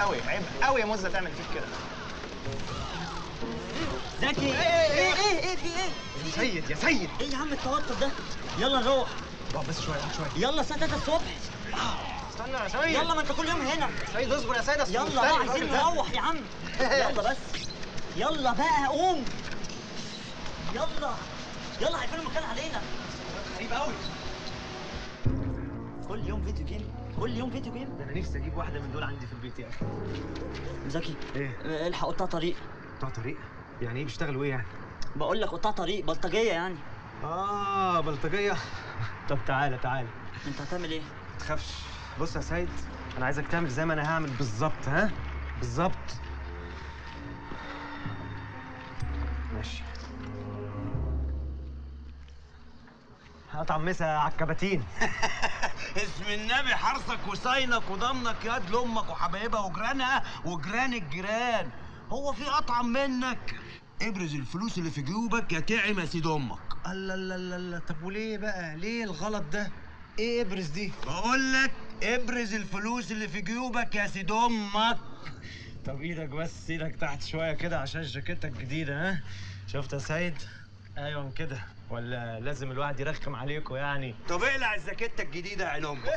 قوي، عيب قوي يا مزه تعمل فيك كده. زكي ايه في ايه؟ يا سيد يا سيد، ايه يا عم التوتر ده؟ يلا نروح. اقعد بس شويه اقعد شويه. يلا الساعه 3 الصبح. استنى يا سيد. يلا ما انت كل يوم هنا. سيد اصبر يا سيد. يلا بقى عايزين نروح يا عم. يلا بس. يلا بقى قوم. يلا هيقفلوا المكان علينا. غريب قوي. كل يوم فيديو جيم، كل يوم فيديو جيم. ده انا نفسي اجيب واحده من دول عندي في البيت يا اخي. زكي ايه؟ الحق قطاع طريق. قطاع طريق؟ يعني ايه بيشتغلوا ايه يعني؟ بقول لك قطاع طريق، بلطجيه يعني. بلطجيه. طب تعالى انت هتعمل ايه؟ ما تخافش. بص يا سيد، انا عايزك تعمل زي ما انا هعمل بالظبط. ها؟ بالظبط. ماشي. هطعمسها على الكباتين. اسم النبي حرصك وصينك وضمنك ياد لامك وحبايبها وجيرانها وجيران الجيران. هو في اطعم منك؟ ابرز الفلوس اللي في جيوبك يا تعم يا سيد امك. الله الله الله الله. طب وليه بقى؟ ليه الغلط ده؟ ايه ابرز دي؟ بقول لك ابرز الفلوس اللي في جيوبك يا سيد امك. طب ايدك بس، ايدك تحت شويه كده عشان جاكيتك جديده. ها؟ شفت يا سيد؟ ايوه كده. ولا لازم الواحد يرخم عليكم يعني؟ طب اقلع الزاكيته الجديده يا عين امك.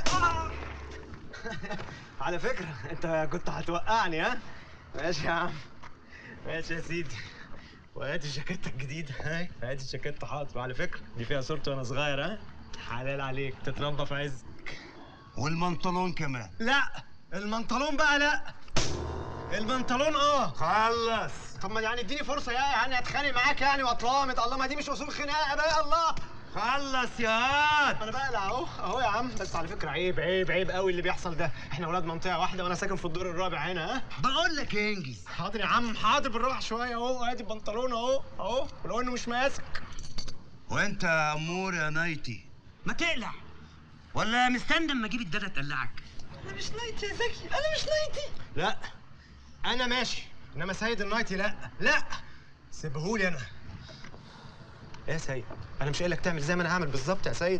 على فكره انت كنت هتوقعني. ها؟ ماشي يا عم، ماشي يا سيدي. وهات الجاكيته الجديده. هاي هات الجاكيته. حاضر. وعلى فكره دي فيها صورتي وانا صغير. ها؟ حلال عليك تتربى في عزك. والمنطلون كمان. لا المنطلون بقى لا. المنطلون خلص. طب ما يعني اديني فرصه يعني اتخانق معاك يعني واتلامط. الله، ما دي مش اصول خناقه بقى. الله خلص يا هاد. انا بقلع اهو يا عم. بس على فكره عيب قوي اللي بيحصل ده. احنا اولاد منطقه واحده وانا ساكن في الدور الرابع هنا. ها؟ بقول لك انجز. حاضر يا عم حاضر، بالراحه شويه. اهو ادي البنطلون اهو ولو انه مش ماسك. وانت يا امور يا نايتي ما تقلع ولا مستني اما اجيب الداده تقلعك؟ انا مش نايتي يا زكي، انا مش نايتي. لا انا ماشي، انما سيد النايتي لا سيبهولي انا. ايه يا سيد؟ انا مش قايل لك تعمل زي ما انا هعمل بالظبط يا سيد؟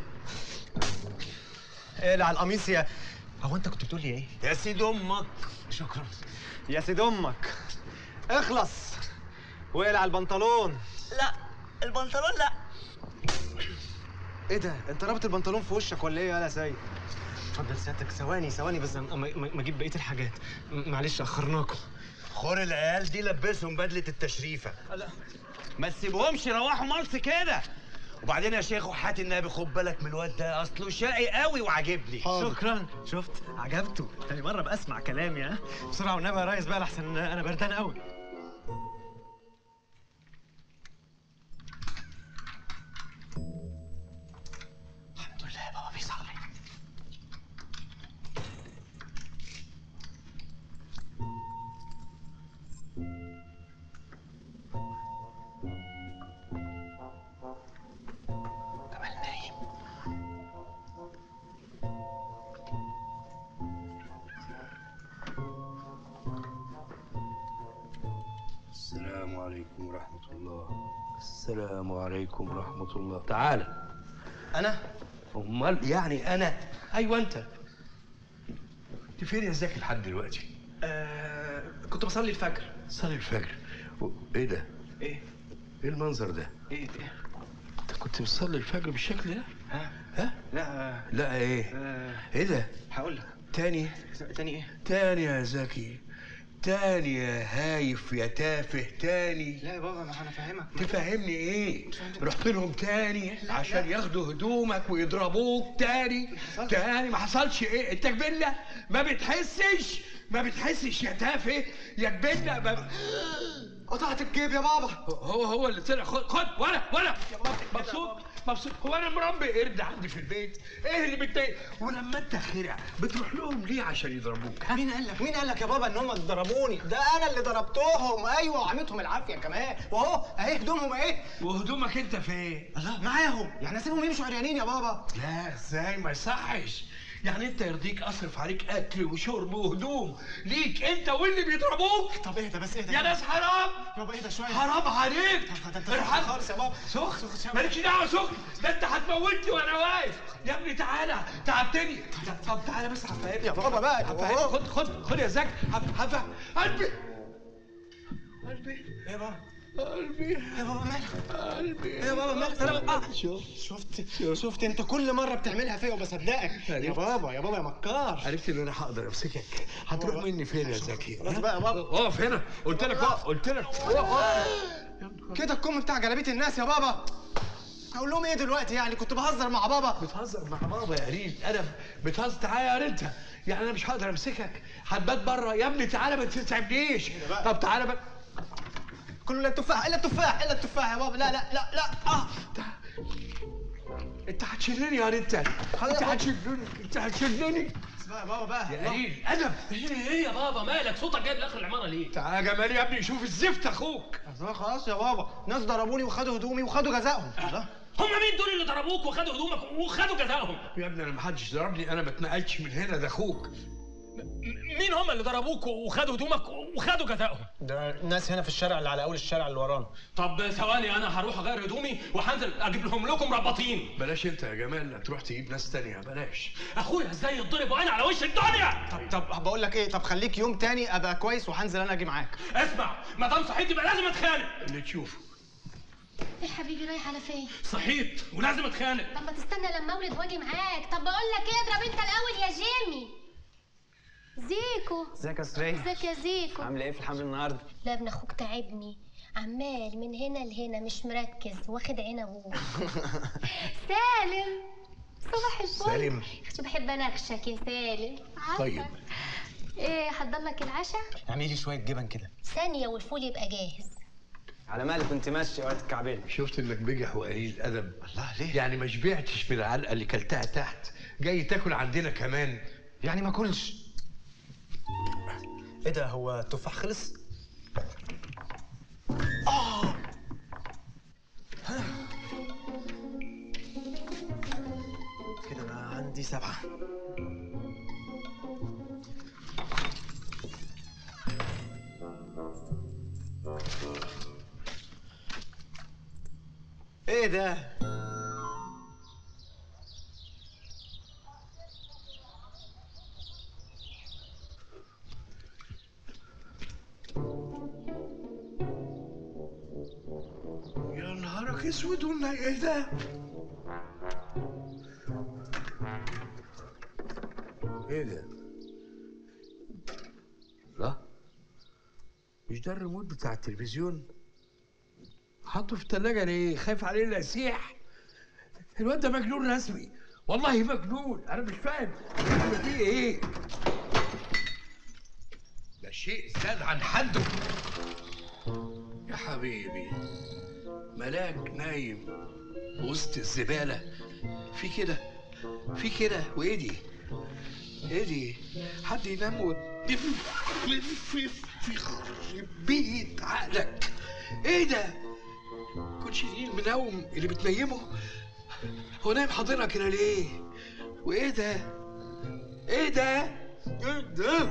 اقلع القميص يا... هو انت كنت بتقول لي ايه؟ يا سيد امك. شكرا يا سيد امك. اخلص واقلع البنطلون. لا البنطلون لا. ايه ده؟ انت رابط البنطلون في وشك ولا ايه يا سيد؟ اتفضل سيادتك. ثواني بس ما اجيب بقيه الحاجات. معلش اخرناكم. خور العيال دي لبسهم بدله التشريفه. لا ما تسيبهمش يروحوا مالص كده. وبعدين يا شيخ وحياة النبي خد بالك من الواد ده، اصله شقي قوي وعاجبني. شكرا. شفت؟ عجبته. تاني مره بقى اسمع كلامي. ها؟ بسرعه والنبي يا ريس بقى لحسن انا بردان قوي. الحمد لله بابا بيصلي. جمال نايم. السلام عليكم ورحمة الله. السلام عليكم ورحمة الله. تعال. انا؟ امال يعني انا؟ ايوه انت. انت فين يا زكي لحد دلوقتي؟ كنت بصلي الفجر. صلي الفجر. ايه ده؟ ايه المنظر ده؟ ايه انت كنت بتصلي الفجر بالشكل ده؟ ها؟ لا ايه؟ ايه ده؟ هقول لك. تاني ايه؟ تاني يا زكي. تاني يا هايف يا تافه تاني. لا يا بابا انا فاهمك. تفهمني ايه؟ رحت لهم تاني عشان ياخدوا هدومك ويضربوك تاني. تاني ما حصلش ايه؟ انت جبلة ما بتحسش يا تافه يا جبلة. قطعت الجيب يا بابا. هو اللي طلع. خد ولا مبسوط. هو انا مربي قرد عندي في البيت. ايه اللي بتضايق؟ ولما انت خرع بتروح لهم ليه عشان يضربوك؟ مين قال لك يا بابا ان هم ضربوني؟ ده انا اللي ضربتهم. ايوه وعملتهم العافيه كمان. واهو اهي هدومهم اهي. وهدومك انت فين؟ الله معاهم. يعني اسيبهم يمشوا عريانين يا بابا؟ لا ازاي؟ ما يصحش. يعني انت يرضيك اصرف عليك اكل وشرب وهدوم ليك انت واللي بيضربوك؟ طب اهدى بس اهدى يا ناس حرام يابا اهدى شويه. حرام عليك. ده انت ارحم خالص يا بابا. سخن مالكش دعوه سخن، ده انت هتموتني وانا واقف. يا ابني تعالى تعبتني. طب تعالى بس هفهمك يا بابا بقى. هفهمك. خد يا زكي هفهم. قلبي يا بابا قلبي يا بابا مالك؟ قلبي يا بابا مالك؟ شفت انت كل مره بتعملها فيا وبصدقك. يا بابا يا مكار. عرفت ان انا هقدر امسكك. هتروح مني فين يا زكي؟ خلاص بقى يا بابا. اقف هنا. قلت لك اقف. قلت لك اقف. كده الكم بتاع جلابيه الناس يا بابا. هقول لهم ايه دلوقتي يعني؟ كنت بهزر مع بابا. بتهزر مع بابا يا قليل ادب؟ بتهزر تعالى يا انت. يعني انا مش هقدر امسكك. هتبات بره يا ابني. تعالى ما تتعبنيش. طب تعالى بقى. كله الا التفاح الا التفاح الا التفاح يا بابا. لا لا لا لا انت هتشلني يا انت. انت هتشلني. بقى يا بابا بقى يا قليل ادب. ايه يا بابا مالك؟ صوتك جايب لاخر العماره ليه؟ تعالى يا جمال يا ابني شوف الزفت اخوك. خلاص يا بابا. ناس ضربوني وخدوا هدومي وخدوا جزائهم. هم مين دول اللي ضربوك وخدوا هدومك وخدوا جزائهم؟ يا ابني انا محدش ضربني. انا ما اتنقلتش من هنا. ده اخوك. مين هم اللي ضربوك وخدوا هدومك وخدوا جزائهم؟ ده ناس هنا في الشارع اللي على اول الشارع اللي ورانا. طب ثواني انا هروح اغير هدومي وهنزل اجيب لهم لكم رباطين. بلاش انت يا جمال تروح تجيب ناس تانية. بلاش. اخويا ازاي يتضرب وانا على وش الدنيا؟ طب بقول لك ايه؟ طب خليك يوم تاني ابقى كويس وهنزل انا اجي معاك. اسمع ما دام صحيت يبقى لازم اتخانق. اللي تشوفه. يا حبيبي رايح على فين؟ صحيت ولازم اتخانق. طب ما تستنى لما اولد واجي معاك. طب بقول لك ايه، اضرب انت الاول يا جيمي. زيكو. ازيك يا سري؟ ازيك يا زيكو؟ عامله ايه في الحمل النهارده؟ لا ابن اخوك تعبني، عمال من هنا لهنا مش مركز واخد عين ابوه. سالم صباح الفل. سالم. اختي بحب اناقشك يا سالم. طيب ايه حضر لك العشاء؟ اعملي لي شويه جبن كده. ثانيه والفول يبقى جاهز. على مالك كنت ماشي وقت الكعبين. شفت انك بجح وقليل ادب. الله ليه؟ يعني ما شبعتش من العلقه اللي كلتها تحت جاي تاكل عندنا كمان؟ يعني ما كلش. ايه ده؟ هو التفاح خلص؟ كده بقى عندي 7. ايه ده؟ يا نهارك اسود. قلنا ايه ده؟ ايه ده؟ لا مش ده الريموت بتاع التلفزيون؟ حطه في التلاجة ليه؟ خايف عليه لا يسيح؟ الواد ده مجنون رسمي. والله مجنون. انا مش فاهم دي ايه؟ ده شيء زاد عن حده. يا حبيبي ملاك نايم وسط الزبالة. في كده وايه دي؟ ايه دي؟ حد ينام في بيت عقلك. ايه ده؟ كنتش دي المنوم اللي بتنيمه؟ هو نايم حاضنك كده ليه؟ وايه ده؟ ايه ده؟ ايه ده؟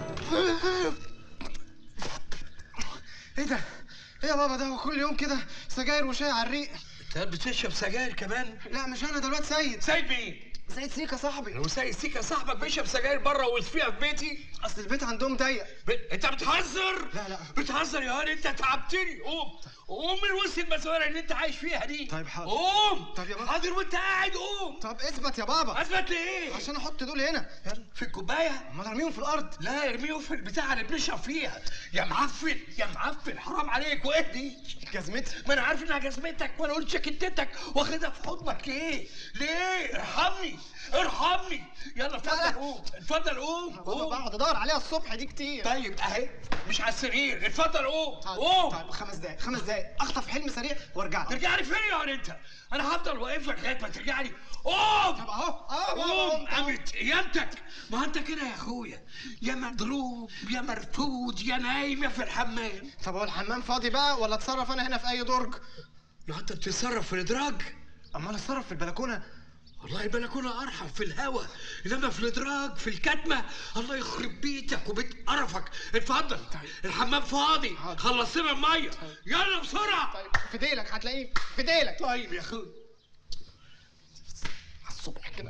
ايه ده؟ ايه يا بابا ده؟ هو كل يوم كده سجاير وشاي على الريق. انت بتشرب سجاير كمان؟ لا مش انا، ده الواد سيد. سيد مين؟ سيد سيكا صاحبي. لو سيد سيكا صاحبك بيشرب سجاير بره ويطفيها في بيتي؟ اصل البيت عندهم ضيق. انت بتهزر؟ لا. بتهزر يا هاني. انت تعبتني. قوم من وسط المسؤوليه اللي انت عايش فيها دي. طيب حاضر. قوم. طب يا بابا. حاضر وانت قاعد. قوم. طب اثبت يا بابا. اثبت ليه؟ عشان احط دول هنا. في الكوبايه؟ امال ارميهم في الارض. لا ارميهم في البتاعه اللي بنشرب فيها. يا معفن يا معفن حرام عليك. وايه دي؟ جزمتي. ما انا عارف انها جزمتك وانا قلت شكتتك واخدها في حضنك ليه؟ ارحمني ارحمني. يلا اتفضل قوم. اتفضل قوم. بابا بقعد ادور عليها الصبح دي كتير. طيب اهي مش على السرير. اتفضل قوم. طيب 5 دقايق اخطف حلم سريع وارجع. ترجع لي فين يا انت؟ انا هفضل واقف لك لغايه ما ترجع لي. قوم. طب اهو قوم. قامت قيامتك. ما انت كده يا اخويا، يا مضروب يا مرفوض يا نايم يا في الحمام. طب هو الحمام فاضي بقى ولا اتصرف انا هنا في اي درج؟ لو انت بتتصرف في الادراج امال اتصرف في البلكونه. والله البلكونه ارحم في الهوا، انما في الادراج في الكتمه الله يخرب بيتك وبيت قرفك. اتفضل الحمام فاضي، خلص لنا الميه يلا بسرعه. طيب في ديلك هتلاقيه في ديلك. طيب يا اخوي على الصبح كده.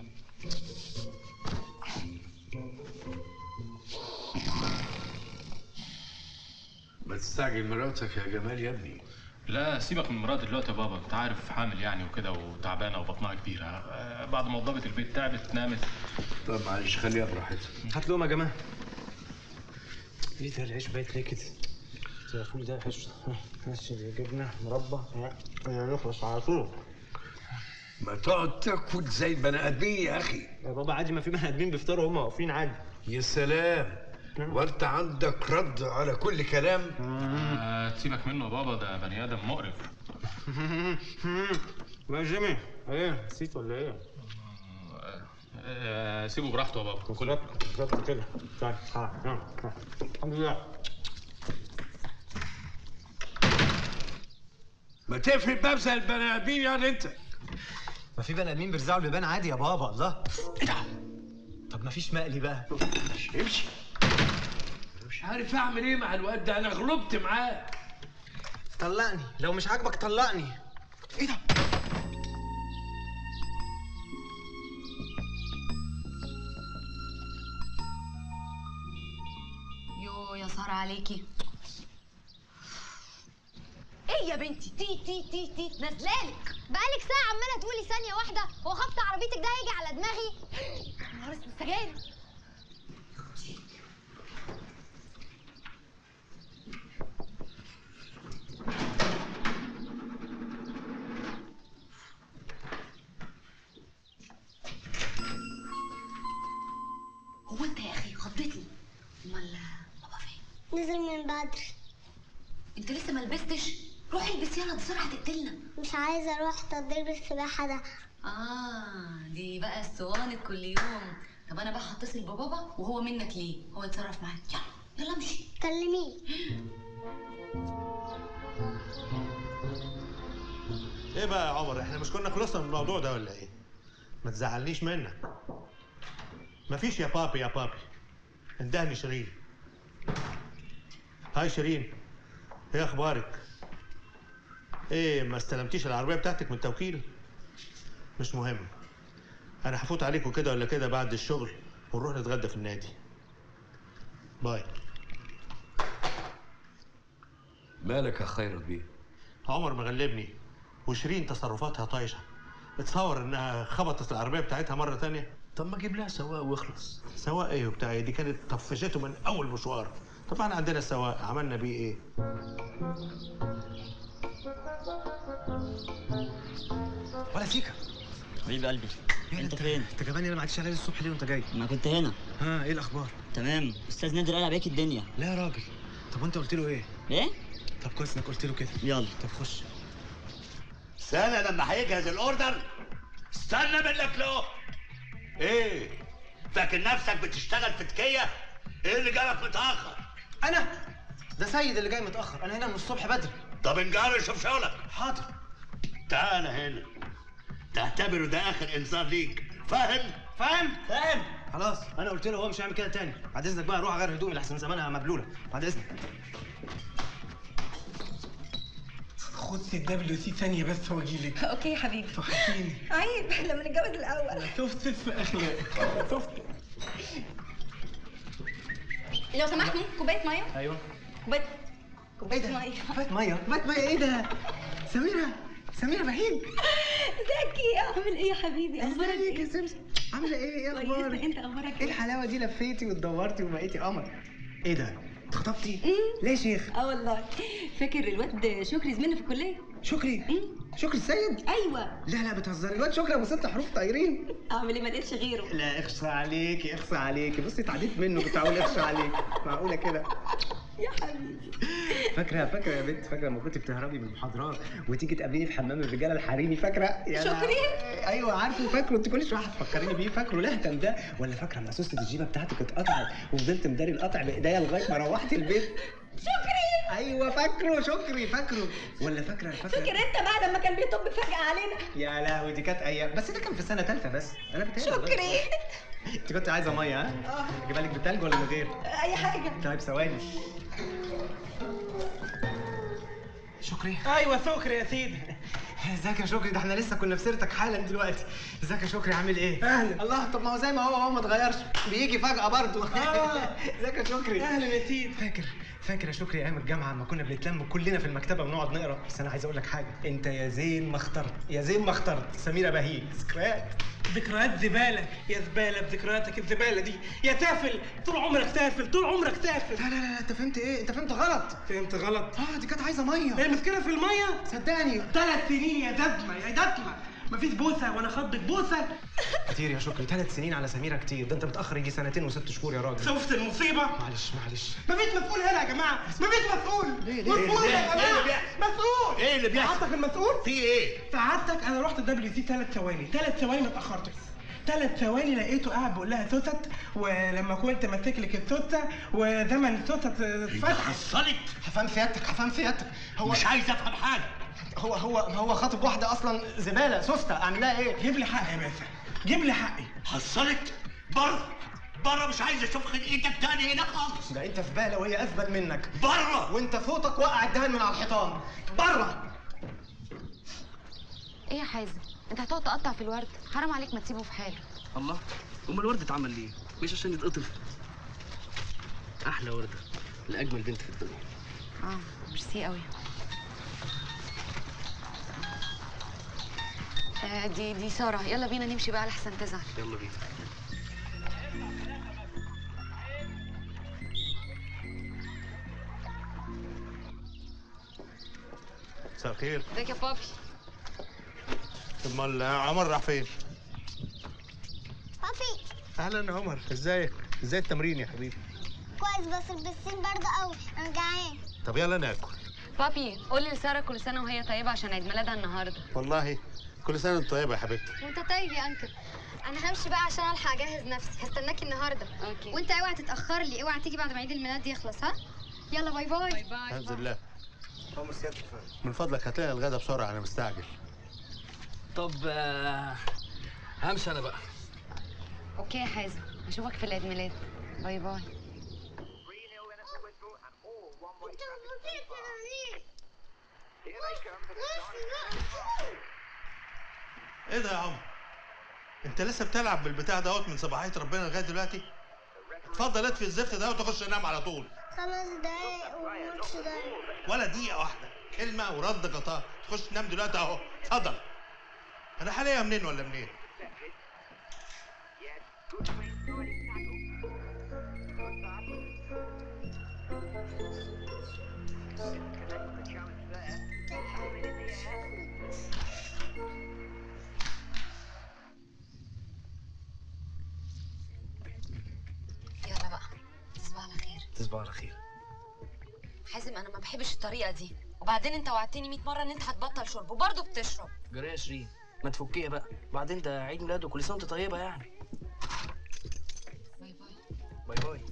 ما تستعجل مراتك يا جمال يا ابني. لا سيبك من مراد دلوقتي يا بابا، انت عارف حامل يعني وكده وتعبانه وبطنها كبيره. بعد ما وضبت البيت تعبت نامت. طب معلش خليها براحتها. هات لقمه يا جماعه. ايه ده العيش بايت ليه كده؟ الفول ده حش ماشي، جبنه مربى نخلص على طول. ما تقعد تاكل زي البني ادمين يا اخي. يا بابا عادي، ما في بني ادمين بيفطروا وهم واقفين عادي. يا سلام، وانت عندك رد على كل كلام؟ سيبك منه يا بابا، ده بني ادم مقرف. يا جيمي ايه نسيت ولا ايه؟ سيبه براحته يا بابا. بالظبط كده. طيب الحمد لله. ما تقفل الباب زي البني ادمين يعني انت. ما في بني ادمين بيرزعوا البيبان عادي يا بابا. الله ايه ده؟ طب ما فيش مقلي بقى؟ امشي. مش عارف اعمل ايه مع الواد ده، انا غلبت معاه. طلقني لو مش عاجبك طلقني. ايه ده؟ يو يا سارة عليكي. ايه يا بنتي؟ تي نازلالك. بقالك ساعة عمالة تقولي ثانية واحدة هو خبط عربيتك ده هيجي على دماغي. نهار اسود سجاير. هو انت يا اخي خضتني. امال بابا فين؟ نزل من بدري. انت لسه ما لبستش؟ روح البس يلا، دي سرعه تقتلنا. مش عايزة اروح تدريب السباحة ده. دي بقى الصوانت كل يوم. طب انا بقى هتصل ببابا وهو منك ليه؟ هو يتصرف معاك. يلا امشي. كلميه. ايه بقى يا عمر، احنا مش كنا خلصنا من الموضوع ده ولا ايه؟ ما تزعلنيش منك. مفيش يا بابي يا بابي. اندهني شيرين. هاي شيرين، ايه اخبارك؟ ايه ما استلمتيش العربيه بتاعتك من التوكيل؟ مش مهم، انا هفوت عليكم كده ولا كده بعد الشغل ونروح نتغدى في النادي. باي. مالك يا خيرت بيه؟ عمر مغلبني وشيرين تصرفاتها طايشه. اتصور انها خبطت العربيه بتاعتها مره تانية. طب ما اجيب لها سواق واخلص. سواق ايه وبتاع؟ دي كانت طفشته من اول مشوار. طبعا عندنا سواق، عملنا بيه ايه؟ ولا سيكا حبيب قلبي. انت فين؟ انت كمان انا ما عدتش عليا الصبح ليه وانت جاي؟ انا كنت هنا. ها ايه الاخبار؟ تمام. استاذ نادر قال عليك الدنيا. لا يا راجل. طب وانت قلت له ايه؟ ايه؟ طب كويس انك قلت له كده. يلا. طب خش. استنى لما هيجهز الاوردر. استنى منك له. ايه؟ فاكر نفسك بتشتغل في تكيه؟ ايه اللي جابك متاخر؟ انا؟ ده سيد اللي جاي متاخر، انا هنا من الصبح بدري. طب انجار شوف شغلك. حاضر. تعال هنا. تعتبره ده اخر انذار ليك، فاهم؟ فاهم. خلاص انا قلت له هو مش هيعمل كده تاني. بعد اذنك بقى روح اغير هدومي لحسن زمانها مبلوله. بعد اذنك. خد الدبليو سي ثانيه بس واجيلك. اوكي يا حبيبي. توحشيني. عيب لما نتجوز الاول. شفت في اخلاق. شفت. لو سمحتوا كوبايه ميه. ايوه. كوبايه ميه. كوبايه ميه ايه ده؟ سميرة بهيج. زكي عامل ايه يا حبيبي؟ اخبارك ازيك يا ايه؟ سمسم؟ عامله ايه اخبارك؟ انت اخبارك ايه ايه؟ الحلاوه دي؟ لفيتي واتدورتي وبقيتي قمر. ايه ده؟ اتخطبتي؟ ليه يا شيخ؟ والله. فاكر الواد شكري زميلنا في الكليه؟ شكري؟ شكري السيد؟ ايوه. لا بتهزري، الواد شكري ابو 6 حروف طايرين. اعمل ايه ما لقيتش غيره. لا اخصى عليكي بصي اتعديت منه كنت هقول اخصى عليكي. معقوله كده؟ يا حبيبي. فاكره يا بنت، فاكره لما كنت بتهربي من المحاضرات وتيجي تقابليني في حمام الرجاله الحريمي؟ فاكره؟ شكري؟ ايوه عارفه فاكره. انت كل شويه هتفكريني بيه. فاكره لهتن ده؟ ولا فاكره لما سوسه الجيبه بتاعتك اتقطعت وفضلت مداري القطع بايديا لغايه ما روحت البيت؟ شكري. ايوه فاكره شكري، فاكره ولا فاكره؟ فاكر انت بعد ما كان بيطب فجأة علينا؟ يا لهوي دي كانت ايام، بس ده كان في سنه ثالثه بس. انا بتهيألي شكري. انت كنت عايزه ميه ها؟ اجيبها لك بتلج ولا من غير؟ اي حاجة. طيب ثواني. شكري. ايوه شكري يا سيدي. ازيك يا شكري؟ ده احنا لسه كنا في سيرتك حالا دلوقتي. ازيك يا شكري عامل ايه؟ اهلا. الله، طب ما هو زي ما هو ما اتغيرش، بيجي فجأة برضه. ازيك يا شكري؟ اهلا يا سيدي. فاكر يا شكري ايام الجامعه لما كنا بنتلم كلنا في المكتبه ونقعد نقرا؟ بس انا عايز اقول لك حاجه، انت يا زين ما اخترت سميره بهيج. ذكريات زباله يا زباله بذكرياتك الزباله دي يا تافل، طول عمرك تافل طول عمرك تافل. لا انت فهمت ايه؟ انت فهمت غلط. فهمت غلط؟ دي كانت عايزه ميه. هي المشكله في الميه؟ صدقني 3 سنين يا دتمه مفيش بوسه وانا خضك بوسه. كتير يا شكري، 3 سنين على سميره كتير، ده انت متاخر يجي 2 و6 شهور يا راجل. شفت المصيبه؟ معلش مفيش مسؤول هنا يا جماعه، مفيش مسؤول. ليه؟ مسؤول يا جماعه، مسؤول. ايه اللي بيحصل؟ سعادتك المسؤول؟ في ايه؟ سعادتك انا رحت WC 3 ثواني، 3 ثواني ما اتاخرتش. 3 ثواني لقيته قاعد بيقول لها توتت، ولما كنت ماسك لك التوته وزمن التوتت اتفتح. حصلت؟ هفهم سيادتك. هو مش عايز افهم حاجه. هو خاطب واحده اصلا زباله سوسته، اعمل لها ايه؟ جيب لي حقي يا باشا، جيب لي حقي. حصلت؟ بره مش عايز اشوف خلقتك تاني هنا خالص. ده انت في بالة وهي اثبت منك. بره. وانت صوتك وقع الدهن من على الحيطان. بره. ايه يا حازم؟ انت هتقعد تقطع في الورد؟ حرام عليك ما تسيبه في حاله. الله، امال الورد اتعمل ليه؟ مش عشان يتقطف. احلى ورده لاجمل بنت في الدنيا. ميرسي قوي. دي ساره، يلا بينا نمشي بقى لحسن تزعل. يلا بينا. مساء الخير. ازيك يا بابي؟ امال عمر راح فين؟ بابي. اهلا يا عمر، ازاي التمرين يا حبيبي؟ كويس بس البسين برضه قوي، انا جعان. طب يلا ناكل. بابي قولي لساره كل سنه وهي طيبه عشان عيد ميلادها النهارده. والله كل سنه وانت طيبه يا حبيبتي. وانت طيب يا انكل. انا همشي بقى عشان الحق اجهز نفسي، هستناكي النهارده. اوكي. وانت اوعى تتاخر لي، اوعى تيجي بعد ما عيد الميلاد يخلص، ها؟ يلا باي باي. باي باي. انزل الله. من فضلك هات لنا الغدا بسرعه، انا مستعجل. طب همشي انا بقى. اوكي يا حازم، اشوفك في العيد ميلاد. باي باي. ايه ده يا عمر؟ انت لسه بتلعب بالبتاع دوت من صباحيه ربنا لغايه دلوقتي؟ اتفضل اطفي الزفت ده وتخش تنام على طول. 5 دقايق والماتش ده. ولا دقيقه واحده، كلمه ورد غطاء، تخش تنام دلوقتي اهو. اتفضل. انا حاليا منين ولا منين؟ يلا بقى، تصبح على خير. تصبح على خير. حازم انا ما بحبش الطريقه دي، وبعدين انت وعدتني 100 مره ان انت هتبطل شرب وبرضه بتشرب. جرى يا شيرين، ما تفكيها بقى، وبعدين ده عيد ميلاد وكل سنه وانت طيبه يعني. باي باي. باي باي.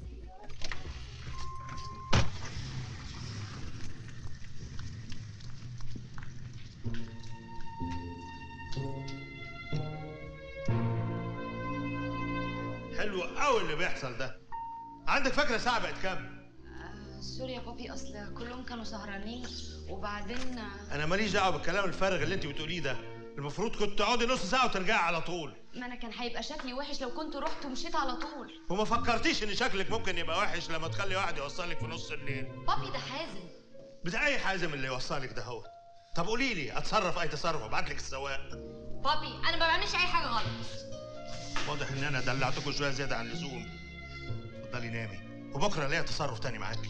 حلو قوي اللي بيحصل ده. عندك فكره الساعه بقت كام؟ سوري يا بابي، اصل كلهم كانوا سهرانين وبعدين انا ماليش دعوه بالكلام الفارغ اللي انت بتقوليه ده. المفروض كنت تقعدي نص ساعه وترجعي على طول. ما انا كان هيبقى شكلي وحش لو كنت رحت ومشيت على طول. وما فكرتيش ان شكلك ممكن يبقى وحش لما تخلي واحد يوصلك في نص الليل؟ بابي ده حازم. بتاع اي حازم اللي يوصلك ده هو. طب قولي لي اتصرف اي تصرف، ابعت لك السواق. بابي انا ما بعملش اي حاجه غلط. واضح ان انا دلعتكم شويه زياده عن اللزوم. اتفضلي نامي، وبكره ليا تصرف تاني معاكي.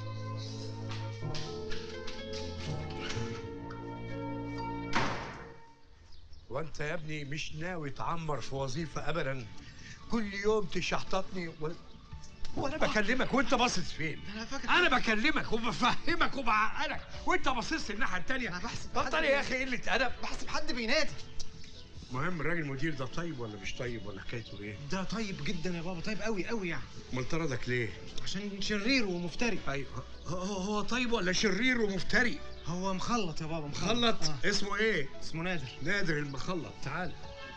وانت يا ابني مش ناوي تعمر في وظيفه ابدا؟ كل يوم تشحططني وانا بكلمك وانت باصص فين؟ انا بكلمك وبفهمك وبعقلك وانت باصص الناحيه التانيه. بطل يا اخي قله ادب. بحسب حد بينادي. المهم الراجل المدير ده طيب ولا مش طيب ولا حكايته ايه؟ ده طيب جدا يا بابا، طيب قوي قوي يعني. امال طردك ليه؟ عشان شرير ومفتري. ايوه هو طيب ولا شرير ومفتري؟ هو مخلط يا بابا، مخلط. اسمه ايه؟ اسمه نادر. نادر المخلط. تعال.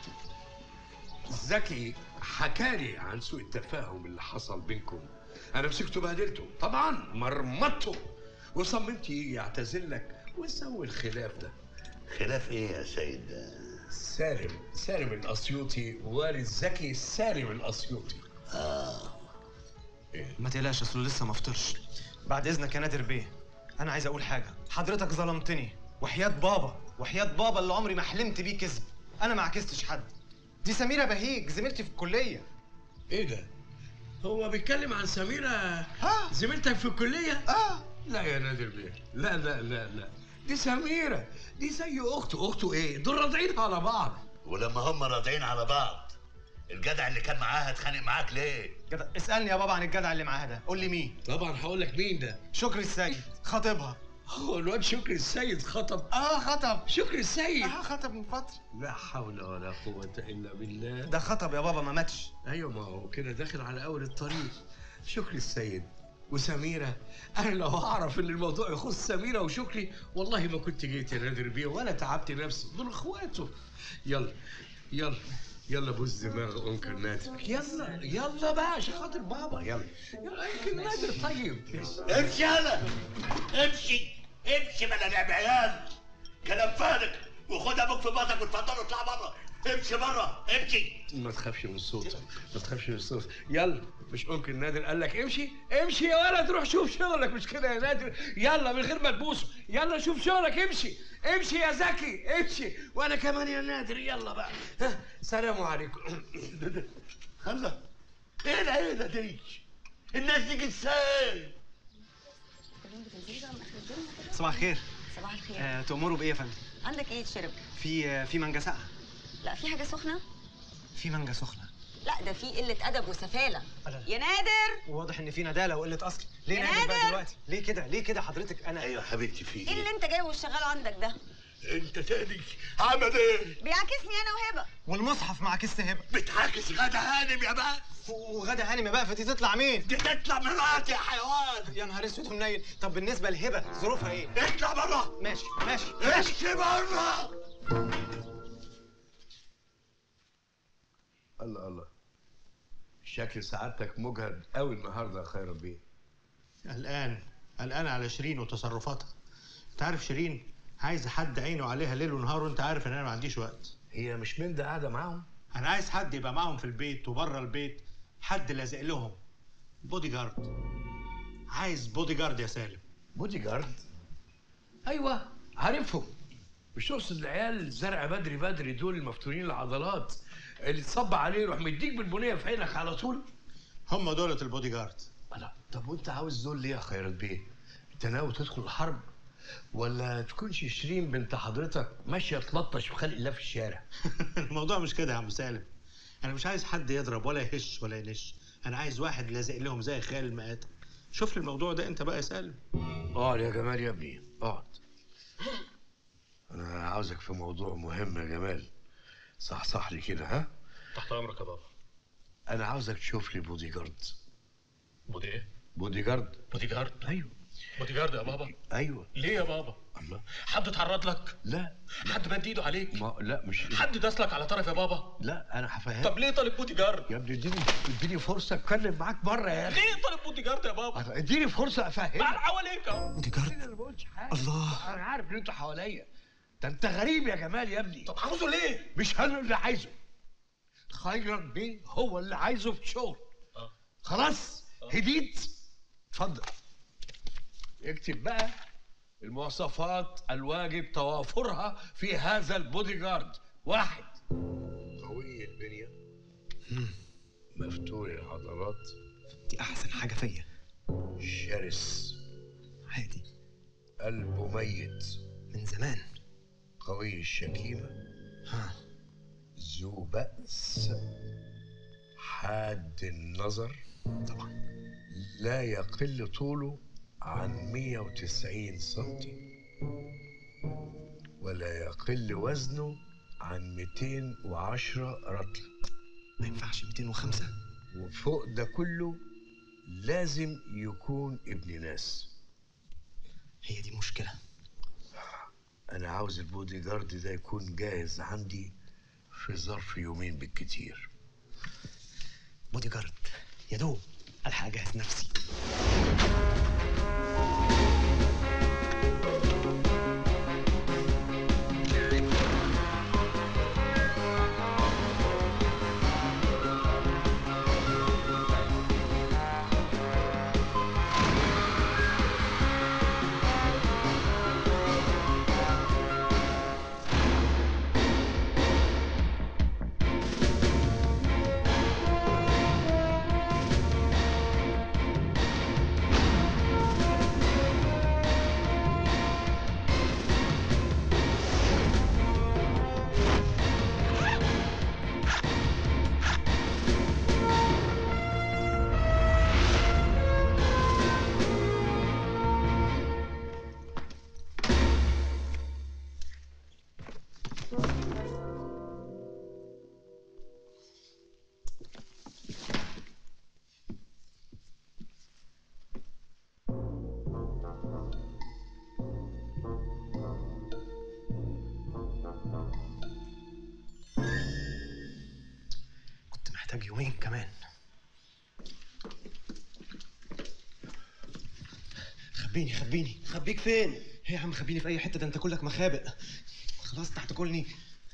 زكي حكالي عن سوء التفاهم اللي حصل بينكم. انا مسكته بهدلته طبعا، مرمطته، وصممت يجي يعتذر لك ونسوي الخلاف ده. خلاف ايه يا سيد؟ سالم الاسيوطي، والد زكي سالم الاسيوطي. إيه؟ ما تقلقش، اصله لسه ما فطرش. بعد اذنك يا نادر بيه، انا عايز اقول حاجه. حضرتك ظلمتني، وحياه بابا اللي عمري ما حلمت بيه كذب. انا ما عكستش حد. دي سميره بهيج زميلتي في الكليه. ايه ده؟ هو بيتكلم عن سميره زميلتك في الكليه؟ لا يا نادر بيه، لا لا لا لا، دي سميره دي زي اخته ايه؟ دول راضعين على بعض. ولما هم راضعين على بعض، الجدع اللي كان معاها اتخانق معاك ليه؟ جدع؟ اسالني يا بابا عن الجدع اللي معاها ده. قول لي مين؟ طبعا هقول لك مين ده. شكري السيد، خطيبها. هو الواد شكري السيد خطب؟ خطب. شكري السيد؟ خطب من فتره. لا حول ولا قوه الا بالله. ده خطب يا بابا، ما ماتش. ايوه، ما هو كده داخل على اول الطريق. شكري السيد وسميره، انا لو اعرف ان الموضوع يخص سميره وشكري والله ما كنت جيت يا نادر بيه ولا تعبت نفسي، دول اخواته. يلا بوز دماغ انكل نادر، يلا بقى عشان خاطر بابا. يلا انكل نادر طيب. امشي يلا، امشي بلا لعب عيال، كلام فارغ، وخد ابوك في بطنك واتفضل اطلع بره. امشي بره، امشي. ما تخافش من صوتك، ما تخافش من صوتك. يلا، مش انكل نادر قال لك امشي يا ولد، روح شوف شغلك. مش كده يا نادر؟ يلا من غير ما تبوسه، يلا شوف شغلك. امشي يا زكي، امشي. وانا كمان يا نادر. يلا بقى، سلام عليكم. الله، ايه ده دي؟ الناس دي ازاي؟ صباح الخير. صباح الخير. تأمروا بإيه يا فندم؟ عندك ايه تشرب؟ في مانجا ساقعة. لا، في حاجة سخنة؟ في مانجا سخنة. لا، ده في قلة أدب وسفالة. يا نادر! واضح إن في ندالة وقلة أصل. ليه يا نادر بقى دلوقتي؟ ليه كده حضرتك؟ أنا ايوه حبيبتي، في ايه اللي انت جايبه وشغال عندك ده؟ انت تاني عمل ايه؟ بيعاكسني انا وهبه. والمصحف معاكس هبه. بتعاكس غدا هانم يا بقى. وغدا هانم يا بقى، فتي تطلع مين؟ دي تطلع مراتي يا حيوان. يا نهار اسود ومنيل. طب بالنسبه لهبه ظروفها ايه؟ اطلع بره. ماشي. امشي بره. الله، شكل سعادتك مجهد قوي النهارده يا خير بيه. قلقان على شيرين وتصرفاتها. انت عارف شيرين عايزه حد عينه عليها ليل ونهار، وانت عارف ان انا ما عنديش وقت. هي مش من ده قاعده معاهم؟ انا عايز حد يبقى معاهم في البيت وبره البيت، حد لازق لهم، بودي جارد. عايز بودي جارد يا سالم. بودي جارد؟ ايوه عارفهم. مش تقصد العيال الزرع بدري دول المفتونين العضلات اللي تصب عليه يروح مديك بالبنيه في عينك على طول؟ هم دولة البودي جارد. لا، طب وانت عاوز دول ليه يا خيرت بيه؟ انت ناوي تدخل الحرب ولا تكونش شيرين بنت حضرتك ماشيه تلطش في خلق الله في الشارع؟ الموضوع مش كده يا عم سالم. انا مش عايز حد يضرب ولا يهش ولا ينش، انا عايز واحد لازق لهم زي خيال المآتة. شوف لي الموضوع ده انت بقى يا سالم. اقعد يا جمال يا ابني، اقعد. انا عاوزك في موضوع مهم يا جمال. صح لي كده، ها؟ تحت امرك يا بابا. انا عاوزك تشوف لي بودي جارد. بودي ايه؟ بودي جارد. بودي جارد؟ ايوه. بودي جارد يا بابا؟ ايوه. ليه يا بابا؟ الله، حد اتعرض لك؟ لا. حد مد ايده عليك؟ لا مش حد داسلك على طرف يا بابا؟ لا، انا هفهمك. طب ليه طالب بودي جارد؟ يا ابني اديني فرصه اتكلم معاك بره يا اخي. ليه طالب بودي جارد يا بابا؟ اديني فرصه افهمك. مع حواليك اهو. بودي جارد؟ انا ما بقولش حاجه. الله، انا عارف ان انتوا حواليا. ده انت غريب يا جمال يا ابني. طب عاوزه ليه؟ مش انا اللي عايزه، خيرت بيه هو اللي عايزه في الشغل. خلاص هديت. اتفضل اكتب بقى المواصفات الواجب توافرها في هذا البودي جارد. 1، قوي البنيه، مفتول العضلات، دي احسن حاجه فيا، شرس، عادي، قلبه ميت من زمان، قوي الشكيمه، ذو بأس، حاد النظر، طبعا لا يقل طوله عن 190 سنتي، ولا يقل وزنه عن 210 رطل. ما ينفعش 205. وفوق ده كله لازم يكون ابن ناس. هي دي مشكلة. أنا عاوز البودي جارد ده يكون جاهز عندي في ظرف يومين بالكتير. بودي جارد يا دوب الحق اجهز نفسي. محتاج يومين كمان. خبيني خبيك فين؟ ايه يا عم خبيني في اي حته، ده انت كلك مخابئ. خلاص تحت كلني.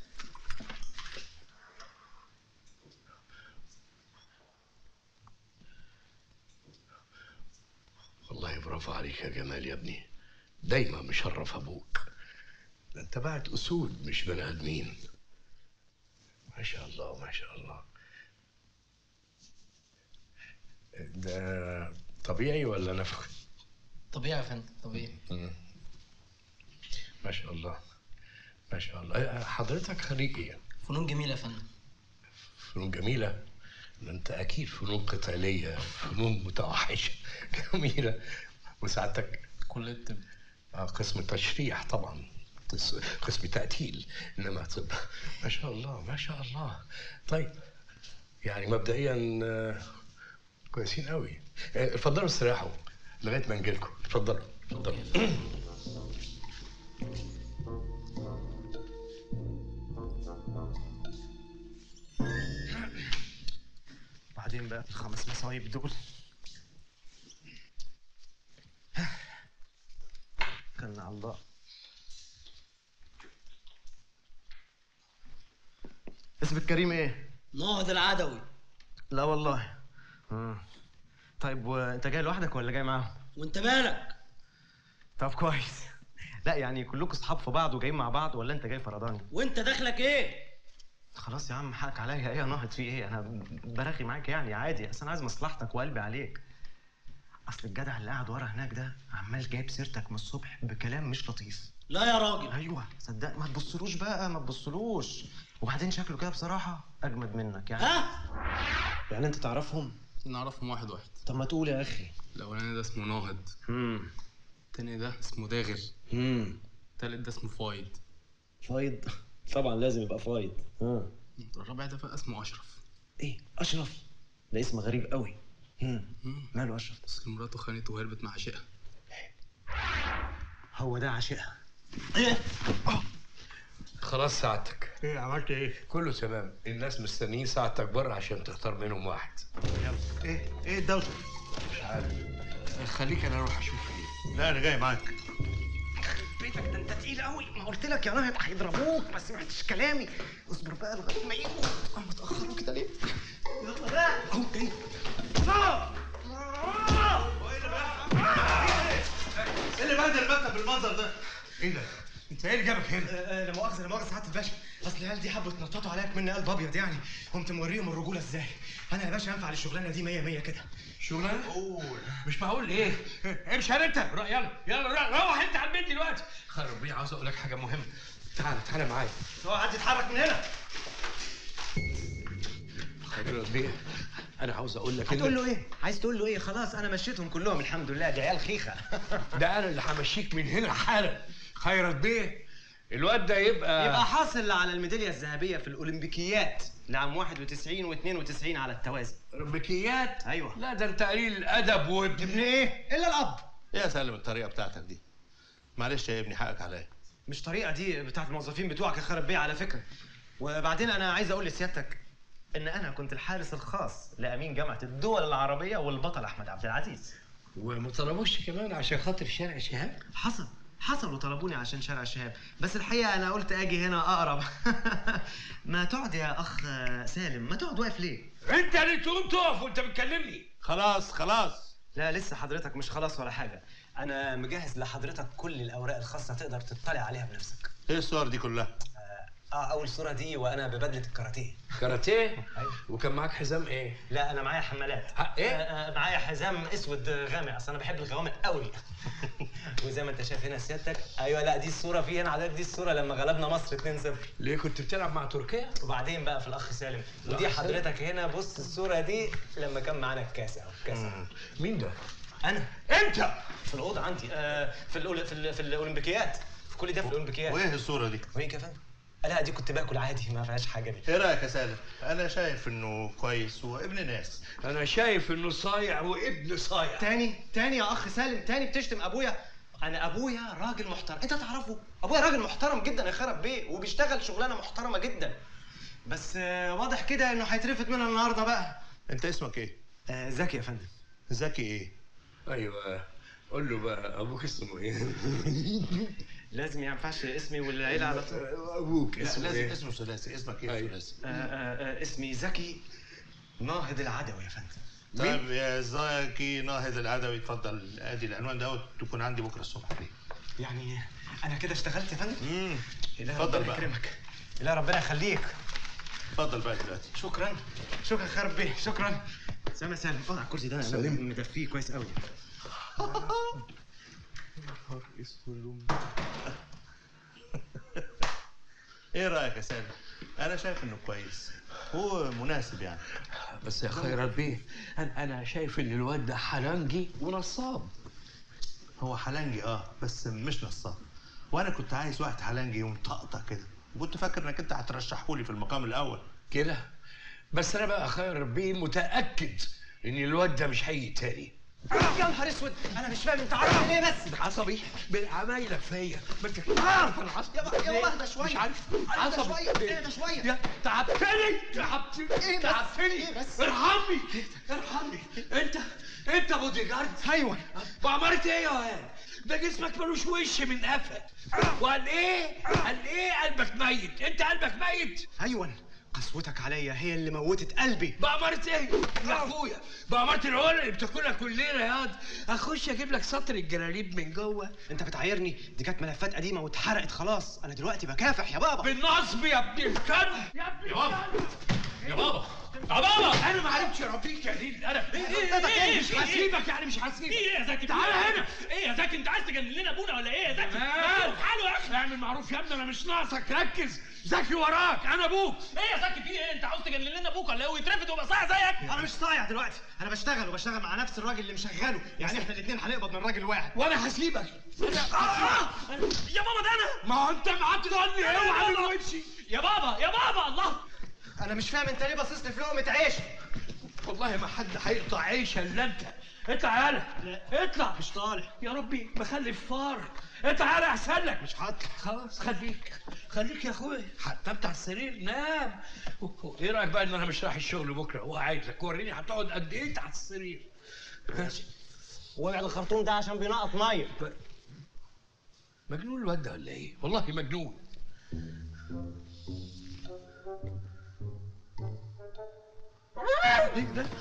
والله برافو عليك يا جمال يا ابني، دايما مشرف ابوك. ده انت بعت اسود مش بني ادمين. ما شاء الله ما شاء الله. ده طبيعي ولا نفخ؟ طبيعي يا فندم، طبيعي. ما شاء الله ما شاء الله. حضرتك خريج ايه؟ فنون جميلة يا فندم. فنون جميلة؟ ده انت اكيد فنون قتالية، فنون متوحشة. جميلة. وسعادتك؟ كلية الطب. قسم تشريح طبعا، قسم تقتيل، انما طب. ما شاء الله ما شاء الله. طيب يعني مبدئيا كويسين قوي. اتفضلوا استريحوا لغايه ما نجيلكم. اتفضلوا اتفضلوا. بعدين بقى الخمس مصايب دول. كلنا على الله. اسمك كريم ايه؟ ناهض العدوي. لا والله. طيب وانت جاي لوحدك ولا جاي معاهم؟ وانت مالك؟ طب كويس. لا يعني كلكم اصحاب في بعض وجايين مع بعض ولا انت جاي فرداني؟ وانت دخلك ايه؟ خلاص يا عم حقك عليا. ايه يا ناهض في ايه؟ انا برغي معاك يعني عادي، اصل انا عايز مصلحتك وقلبي عليك. اصل الجدع اللي قاعد ورا هناك ده عمال جايب سيرتك من الصبح بكلام مش لطيف. لا يا راجل. ايوه صدق، ما تبصلوش بقى ما تبصلوش. وبعدين شكله كده بصراحه اجمد منك يعني. يعني انت تعرفهم؟ نعرفهم واحد. طب ما تقول يا اخي. الاولاني ده اسمه ناهض. التاني ده اسمه داغر. التالت ده اسمه فايد. فايد؟ طبعا لازم يبقى فايد. الرابع ده بقى اسمه اشرف. ايه اشرف؟ ده اسم غريب قوي. ماله اشرف؟ اصل مراته خانته وهربت مع عشقها. هو ده عشقها؟ ايه؟ خلاص ساعتك. ايه عملت ايه؟ كله تمام، الناس مستنيين ساعتك بره عشان تختار منهم واحد. يلا. ايه الدوشه؟ مش عارف. خليك انا اروح اشوف ايه. لا انا جاي معاك. بيتك ده انت تقيل قوي. ما قلت لك يا ناهض هيضربوك، ما سمعتش كلامي. اصبر بقى لغايه ما يجوا. متاخروا كده ليه؟ يلا بقى. اهو جاي. ايه اللي بهدل المكتب بالمنظر ده؟ ايه ده؟ انت ايه اللي جابك هنا؟ لا مؤاخذه سعاده الباشا، اصل العيال دي حبوا يتنططوا عليك مني قلب ابيض يعني، قمت موريهم الرجوله ازاي. انا يا باشا انفع للشغلانه دي 100 100 كده. شغلانه؟ مش معقول ايه؟ امشي انت. يلا روح انت على البيت دلوقتي. خرب بيه، عاوز اقول لك حاجه مهمه. تعالى معايا. هو حد يتحرك من هنا. خيرت بيه، انا عاوز اقول لك. هتقول له ايه؟ عايز تقول له ايه؟ خلاص انا مشيتهم كلهم الحمد لله، دي عيال خيخه. ده انا اللي همشيك من هنا حالا. خيرت بيه، الواد ده يبقى حاصل على الميداليه الذهبيه في الاولمبيكيات لعام 91 و92 على التوازي. اولمبيكيات؟ ايوه. لا ده انت قليل الادب ابن ايه؟ الا الاب. يا سالم الطريقه بتاعتك دي، معلش يا ابني حقك عليا. مش طريقه دي بتاعت الموظفين بتوعك يا خرب بيه على فكره. وبعدين انا عايز اقول لسيادتك ان انا كنت الحارس الخاص لامين جامعه الدول العربيه والبطل احمد عبد العزيز. وما طلبوش كمان عشان خاطر شارع شهاب؟ حصل وطلبوني عشان شارع شهاب، بس الحقيقه انا قلت اجي هنا اقرب. ما تقعد يا اخ سالم، ما تقعد واقف ليه؟ انت اللي تقوم تقف وانت بتكلمني. خلاص. لا لسه حضرتك مش خلاص ولا حاجه. انا مجهز لحضرتك كل الاوراق الخاصه تقدر تطلع عليها بنفسك. ايه الصور دي كلها؟ اول صوره دي وانا ببدله الكاراتيه. كاراتيه؟ وكان معاك حزام ايه؟ لا انا معايا حمالات. ايه؟ معايا حزام اسود غامق، اصل انا بحب الغوامق قوي. وزي ما انت شايف هنا سيادتك، ايوه لا دي الصوره في هنا حضرتك، دي الصوره لما غلبنا مصر 2-0. ليه كنت بتلعب مع تركيا؟ وبعدين بقى في الاخ سالم، ودي حضرتك هنا بص الصوره دي لما كان معانا الكاس اهو الكاس. مين ده؟ انا. انت؟ في الاوضه عندي في الاولمبيكيات، في كل ده في الاولمبيكيات. وايه الصوره دي؟ وايه يا فندم؟ لا دي كنت باكل عادي ما فيهاش حاجه دي. ايه رايك يا سالم؟ انا شايف انه كويس وابن ناس. انا شايف انه صايع وابن صايع. تاني يا اخ سالم، تاني بتشتم ابويا. انا ابويا راجل محترم، انت تعرفه؟ ابويا راجل محترم جدا يا خرب بيه، وبيشتغل شغلانه محترمه جدا. بس واضح كده انه هيترفد منها النهارده بقى. انت اسمك ايه؟ زكي يا فندم. زكي ايه؟ ايوه قول له بقى ابوك اسمه ايه؟ لازم ما ينفعش اسمي والعيله على طول. ابوك اسمه لازم ايه؟ اسمه ثلاثي. اسمك ايه ثلاثي؟ اسمي زكي ناهض العدوي يا فندم. طيب يا زكي ناهض العدوي، اتفضل ادي العنوان دوت تكون عندي بكره الصبح ليه؟ يعني انا كده اشتغلت يا فندم؟ اتفضل بقى. يكرمك. لا ربنا يخليك. اتفضل بقى دلوقتي. شكرا خرب بيه، شكرا. سلام يا سالم، اقعد على الكرسي ده انا مدفيه كويس قوي. ايه رايك يا سالم؟ انا شايف انه كويس، هو مناسب يعني. بس يا خير البيه انا شايف ان الواد ده حلنجي ونصاب. هو حلنجي بس مش نصاب. وانا كنت عايز واحد حلنجي ومطقطق كده، وكنت فاكر انك انت هترشحهولي في المقام الاول كده. بس انا بقى خير البيه متاكد ان الواد ده مش هيجي تاني. يا نهار اسود، انا مش فاهم انت عارف ليه بس؟ عصبي بعمايلك فيا. ما انت عارف انا عصبي. يابا اهدى شويه. مش عارف. عصبي. اهدى شويه. تعبتني. ايه بس؟ ارحمني. انت بودي جارد؟ ايوه. بعمرت ايه يا واد؟ ده جسمك ملوش وش من قفا. وقال ايه قلبك ميت؟ انت قلبك ميت؟ ايوه قسوتك عليا هي اللي موتت قلبي. بأمارة ايه يا اخويا؟ بأمارة العلا اللي بتاكلها كل ليله ياض. اخش اجيب لك سطر الجلاليب من جوه؟ انت بتعايرني؟ دي كانت ملفات قديمه واتحرقت خلاص، انا دلوقتي بكافح يا بابا. بالنصب يا ابن الكلب. يا بابا انا ما عرفتش اربيك يا دين القرف. ايه مش هسيبك يعني مش هسيبك. ايه يا زكي؟ تعالى هنا. ايه يا زكي انت عايز تجنن لنا ابونا ولا ايه يا زكي؟ حاله يا اخي. اعمل معروف يا ابني انا مش ناقصك. ركز زكي وراك انا ابوك. ايه يا زكي في ايه؟ انت عاوز تجنن لنا ابوك ولا ايه ويترفد ويبقى صايع زيك؟ انا مش صايع دلوقتي، انا بشتغل مع نفس الراجل اللي مشغله، يعني احنا الاثنين هنقبض من راجل واحد. وانا هسيبك. يا بابا ده انا. ما هو انت معطلني اوعى من وشي. يا بابا الله. انا مش فاهم انت ليه باصص لي في لقمه عيش. والله ما حد هيقطع عيش الا انت. اطلع يالا. اطلع. مش طالع. يا ربي مخلف فار. اطلع يالا احسن لك. مش هطلع. خلاص خليك يا اخويا. حتى بتاع السرير نام. ايه رايك بقى ان انا مش رايح الشغل بكره وقاعد لك؟ وريني هتقعد قد ايه تحت السرير. ماشي. وابعد الخرطوم ده عشان بينقط ميه. مجنون الواد ده ولا ايه؟ والله مجنون. ايه ده؟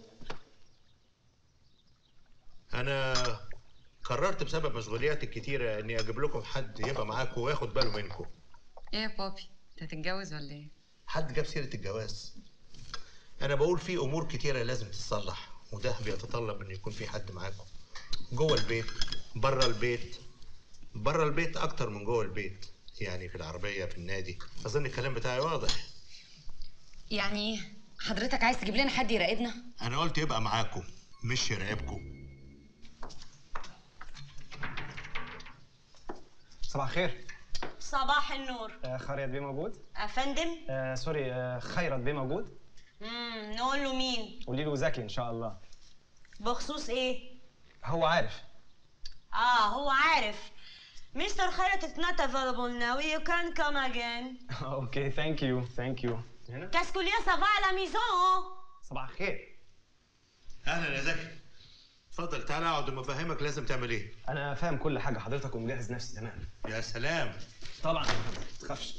انا قررت بسبب مشغولياتي الكتيره اني اجيب لكم حد يبقى معاكم وياخد باله منكم. ايه يا بابي؟ انت هتتجوز ولا ايه؟ حد جاب سيره الجواز؟ انا بقول في امور كتيره لازم تتصلح، وده بيتطلب ان يكون في حد معاكم جوه البيت، بره البيت. بره البيت اكتر من جوه البيت، يعني في العربيه، في النادي. اظن الكلام بتاعي واضح. يعني ايه؟ حضرتك عايز تجيب لنا حد يراقبنا؟ انا قلت يبقى معاكم مش يراقبكم. صباح الخير. صباح النور. خيرت بيه موجود؟ افندم. سوري، خيرت بيه موجود؟ نقول له مين؟ قولي له زكي ان شاء الله. بخصوص ايه؟ هو عارف. هو عارف. Mr. Khairat is not available now. You can come again. اوكي ثانك يو ثانك يو. Qu'est-ce qu'il y a, ça va à la maison? صباح الخير. اهلا يا زكي. اتفضل تعالى اقعد وما افهمك لازم تعمل ايه. انا فاهم كل حاجه حضرتك ومجهز نفسي تمام. يا سلام. طبعا ما تخافش.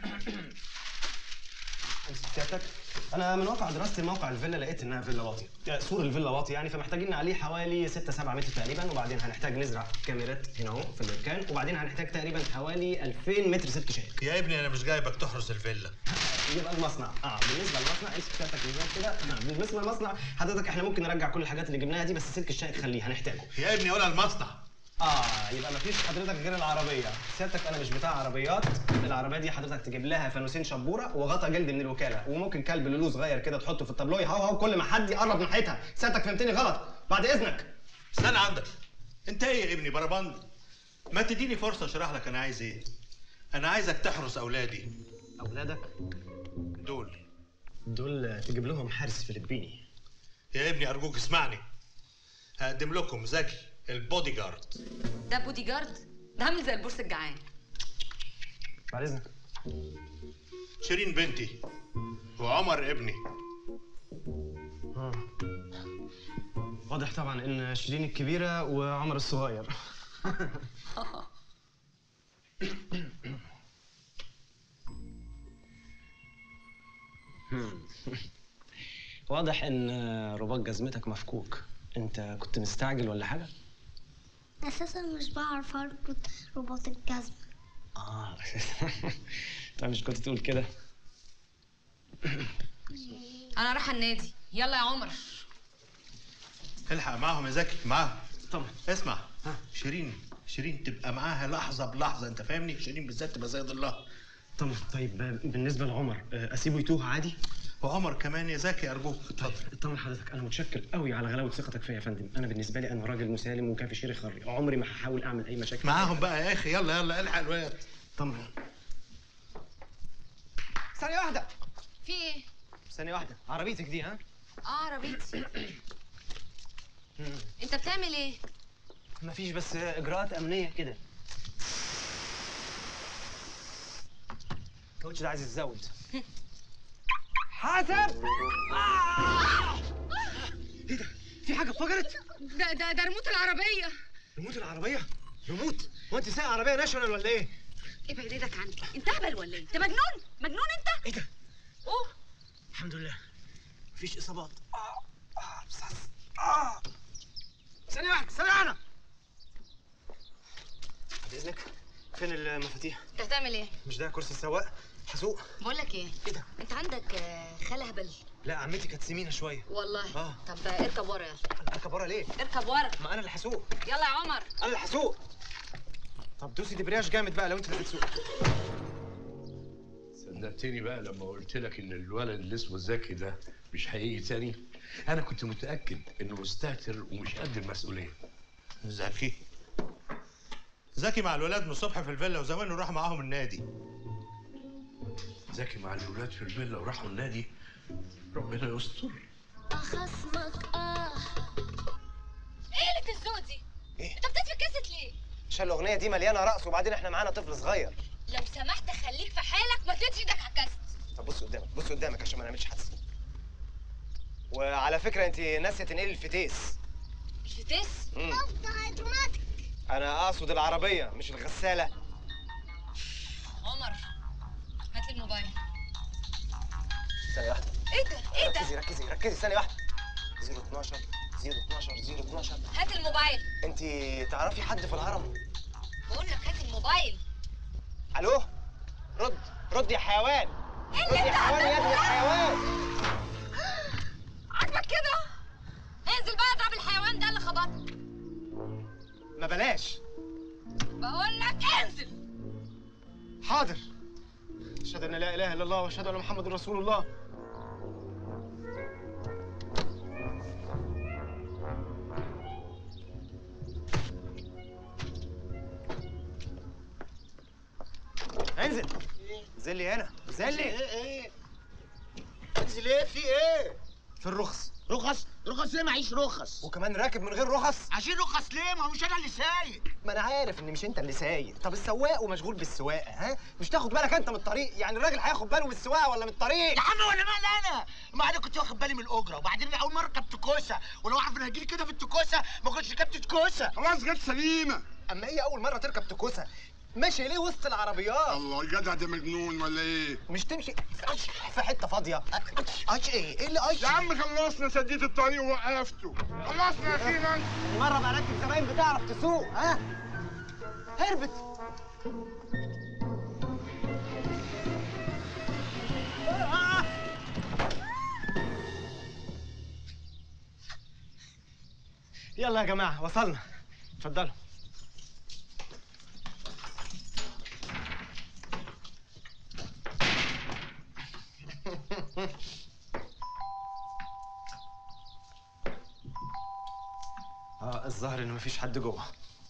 سيادتك انا من واقع دراستي لموقع الفيلا لقيت انها فيلا واطيه، سور الفيلا واطي يعني، فمحتاجين عليه حوالي 6-7 متر تقريبا، وبعدين هنحتاج نزرع كاميرات هنا اهو في المكان، وبعدين هنحتاج تقريبا حوالي 2000 متر سلك شائك. يا ابني انا مش جايبك تحرس الفيلا. يبقى المصنع بالنسبه للمصنع امسك سيادتك الميزان كده. بالنسبه للمصنع حضرتك احنا ممكن نرجع كل الحاجات اللي جبناها دي، بس السلك الشائك خليه هنحتاجه. يا ابني ولا المصنع. يبقى مفيش حضرتك غير العربيه. سيادتك انا مش بتاع عربيات. العربيه دي حضرتك تجيب لها فانوسين شبوره وغطا جلد من الوكاله، وممكن كلب لولو صغير كده تحطه في الطابلوه يهوهو كل ما حد يقرب ناحيتها. سيادتك فهمتني غلط بعد اذنك. استنى عندك. انت ايه يا ابني بربند؟ ما تديني فرصه اشرح لك انا عايز ايه. انا عايزك تحرس اولادي. اولادك؟ دول تجيب لهم حارس فلبيني. يا ابني ارجوك اسمعني. هقدم لكم زكي البودي جارد. ده بودي جارد؟ ده عامل زي البورس الجعان. بعد اذنك. شيرين بنتي وعمر ابني. واضح طبعا ان شيرين الكبيره وعمر الصغير. واضح ان رباط جزمتك مفكوك. انت كنت مستعجل ولا حاجه؟ اساسا مش بعرف اربط رباط الجزمة. طيب مش كنت تقول كده؟ انا رايحه النادي، يلا يا عمر. الحق معاهم يا زكي معاهم. طبعا. اسمع شيرين تبقى معاها لحظه بلحظه، انت فاهمني؟ شيرين بالذات تبقى زي ضلها. طيب بالنسبه لعمر اسيبه يتوه عادي؟ وعمر كمان يا زكي ارجوك اتفضل. اطمن حضرتك، انا متشكر قوي على غلاوه ثقتك فيا يا فندم. انا بالنسبه لي انا راجل مسالم وكافي شيري خري، عمري ما هحاول اعمل اي مشاكل معاهم بقى يا اخي. يلا الحق الواد. طمن. ثانيه واحده. في ايه؟ ثانيه واحده. عربيتك دي ها؟ عربيتي. انت بتعمل ايه؟ مفيش، بس اجراءات امنيه كده. الكاوتش ده عايز يتزود. حسب. ايه ده؟ في حاجه اتفجرت؟ ده ريموت العربيه. ريموت العربيه؟ ريموت؟ هو انت سايق عربيه ناشونال ولا ايه؟ ابعد ايدك عني، انت هبل ولا ايه؟ انت مجنون انت؟ ايه ده؟ اوه الحمد لله مفيش اصابات. ثانيه واحده. بعد اذنك. فين المفاتيح؟ انت هتعمل ايه؟ مش ده كرسي السواق؟ هسوق. بقول لك ايه؟ ايه ده؟ انت عندك خالة هبل؟ لا عمتي كانت سمينه شويه. والله؟ طب اركب ورا. يلا اركب ورا ليه؟ اركب ورا. ما انا اللي هسوق. يلا يا عمر. انا اللي هسوق. طب دوسي دبرياج جامد بقى لو انت اللي هتسوق. صدقتني بقى لما قلت لك ان الولد اللي اسمه زكي ده مش هيجي تاني؟ انا كنت متاكد انه مستهتر ومش قد المسؤوليه. زكي مع الولاد من الصبح في الفيلا، وزمانه راح معاهم النادي. زكي مع الولاد في الفيلا وراحوا النادي؟ ربنا يستر. اخصمك ايه اللي الذوق دي؟ ايه؟ انت بتطفي الكاسيت ليه؟ عشان الاغنيه دي مليانه رقص، وبعدين احنا معانا طفل صغير. لو سمحت خليك في حالك، ما تدش ايدك على الكاسيت. طب بص قدامك عشان ما نعملش حادثه. وعلى فكره انت ناسيه تنقلي الفتيس. الفتيس؟ اوتوماتيك. انا اقصد العربيه مش الغساله. عمر هات لي الموبايل. ثانيه واحده. ايه ده؟ ركزي ثانيه واحده. 012 هات الموبايل. انت تعرفي حد في الهرم؟ بقول لك هات الموبايل. الو؟ رد يا حيوان. رد يا حيوان يا ابن الحيوان. عاجبك كده؟ انزل بقى اضرب الحيوان ده اللي خبطك. ما بلاش. بقول لك انزل. حاضر. اشهد ان لا اله الا الله واشهد ان محمد رسول الله. انزل انزل لي هنا، انزل لي. ايه انزل ايه؟ في ايه؟ في الرخص. رخص؟ رخص ليه؟ معيش رخص. وكمان راكب من غير رخص؟ عشان رخص ليه؟ ما هو مش انا اللي سايق. ما انا عارف ان مش انت اللي سايق، طب السواق ومشغول بالسواقه، ها؟ مش تاخد بالك انت من الطريق؟ يعني الراجل هياخد باله من السواقه ولا من الطريق؟ يا عم ولا مال انا؟ ما انا كنت واخد بالي من الاجره، وبعدين اول مره ركبت كوسه، ولو اعرف ان هيجي لي كده في التكوسه ما كنتش ركبت كوسه. خلاص جت سليمه. اما هي اول مره تركب تكوسه ماشي ليه وسط العربيات؟ الله الجدع ده مجنون ولا ايه؟ مش تمشي في حته فاضيه. ايه اللي يا عم خلصنا، سديت الطريق ووقفته. خلصنا اخيرا. مره بقى راكب زمان بتعرف تسوق، ها؟ هربت. يلا يا جماعه وصلنا، اتفضلوا. الظاهر ان مفيش حد جوه.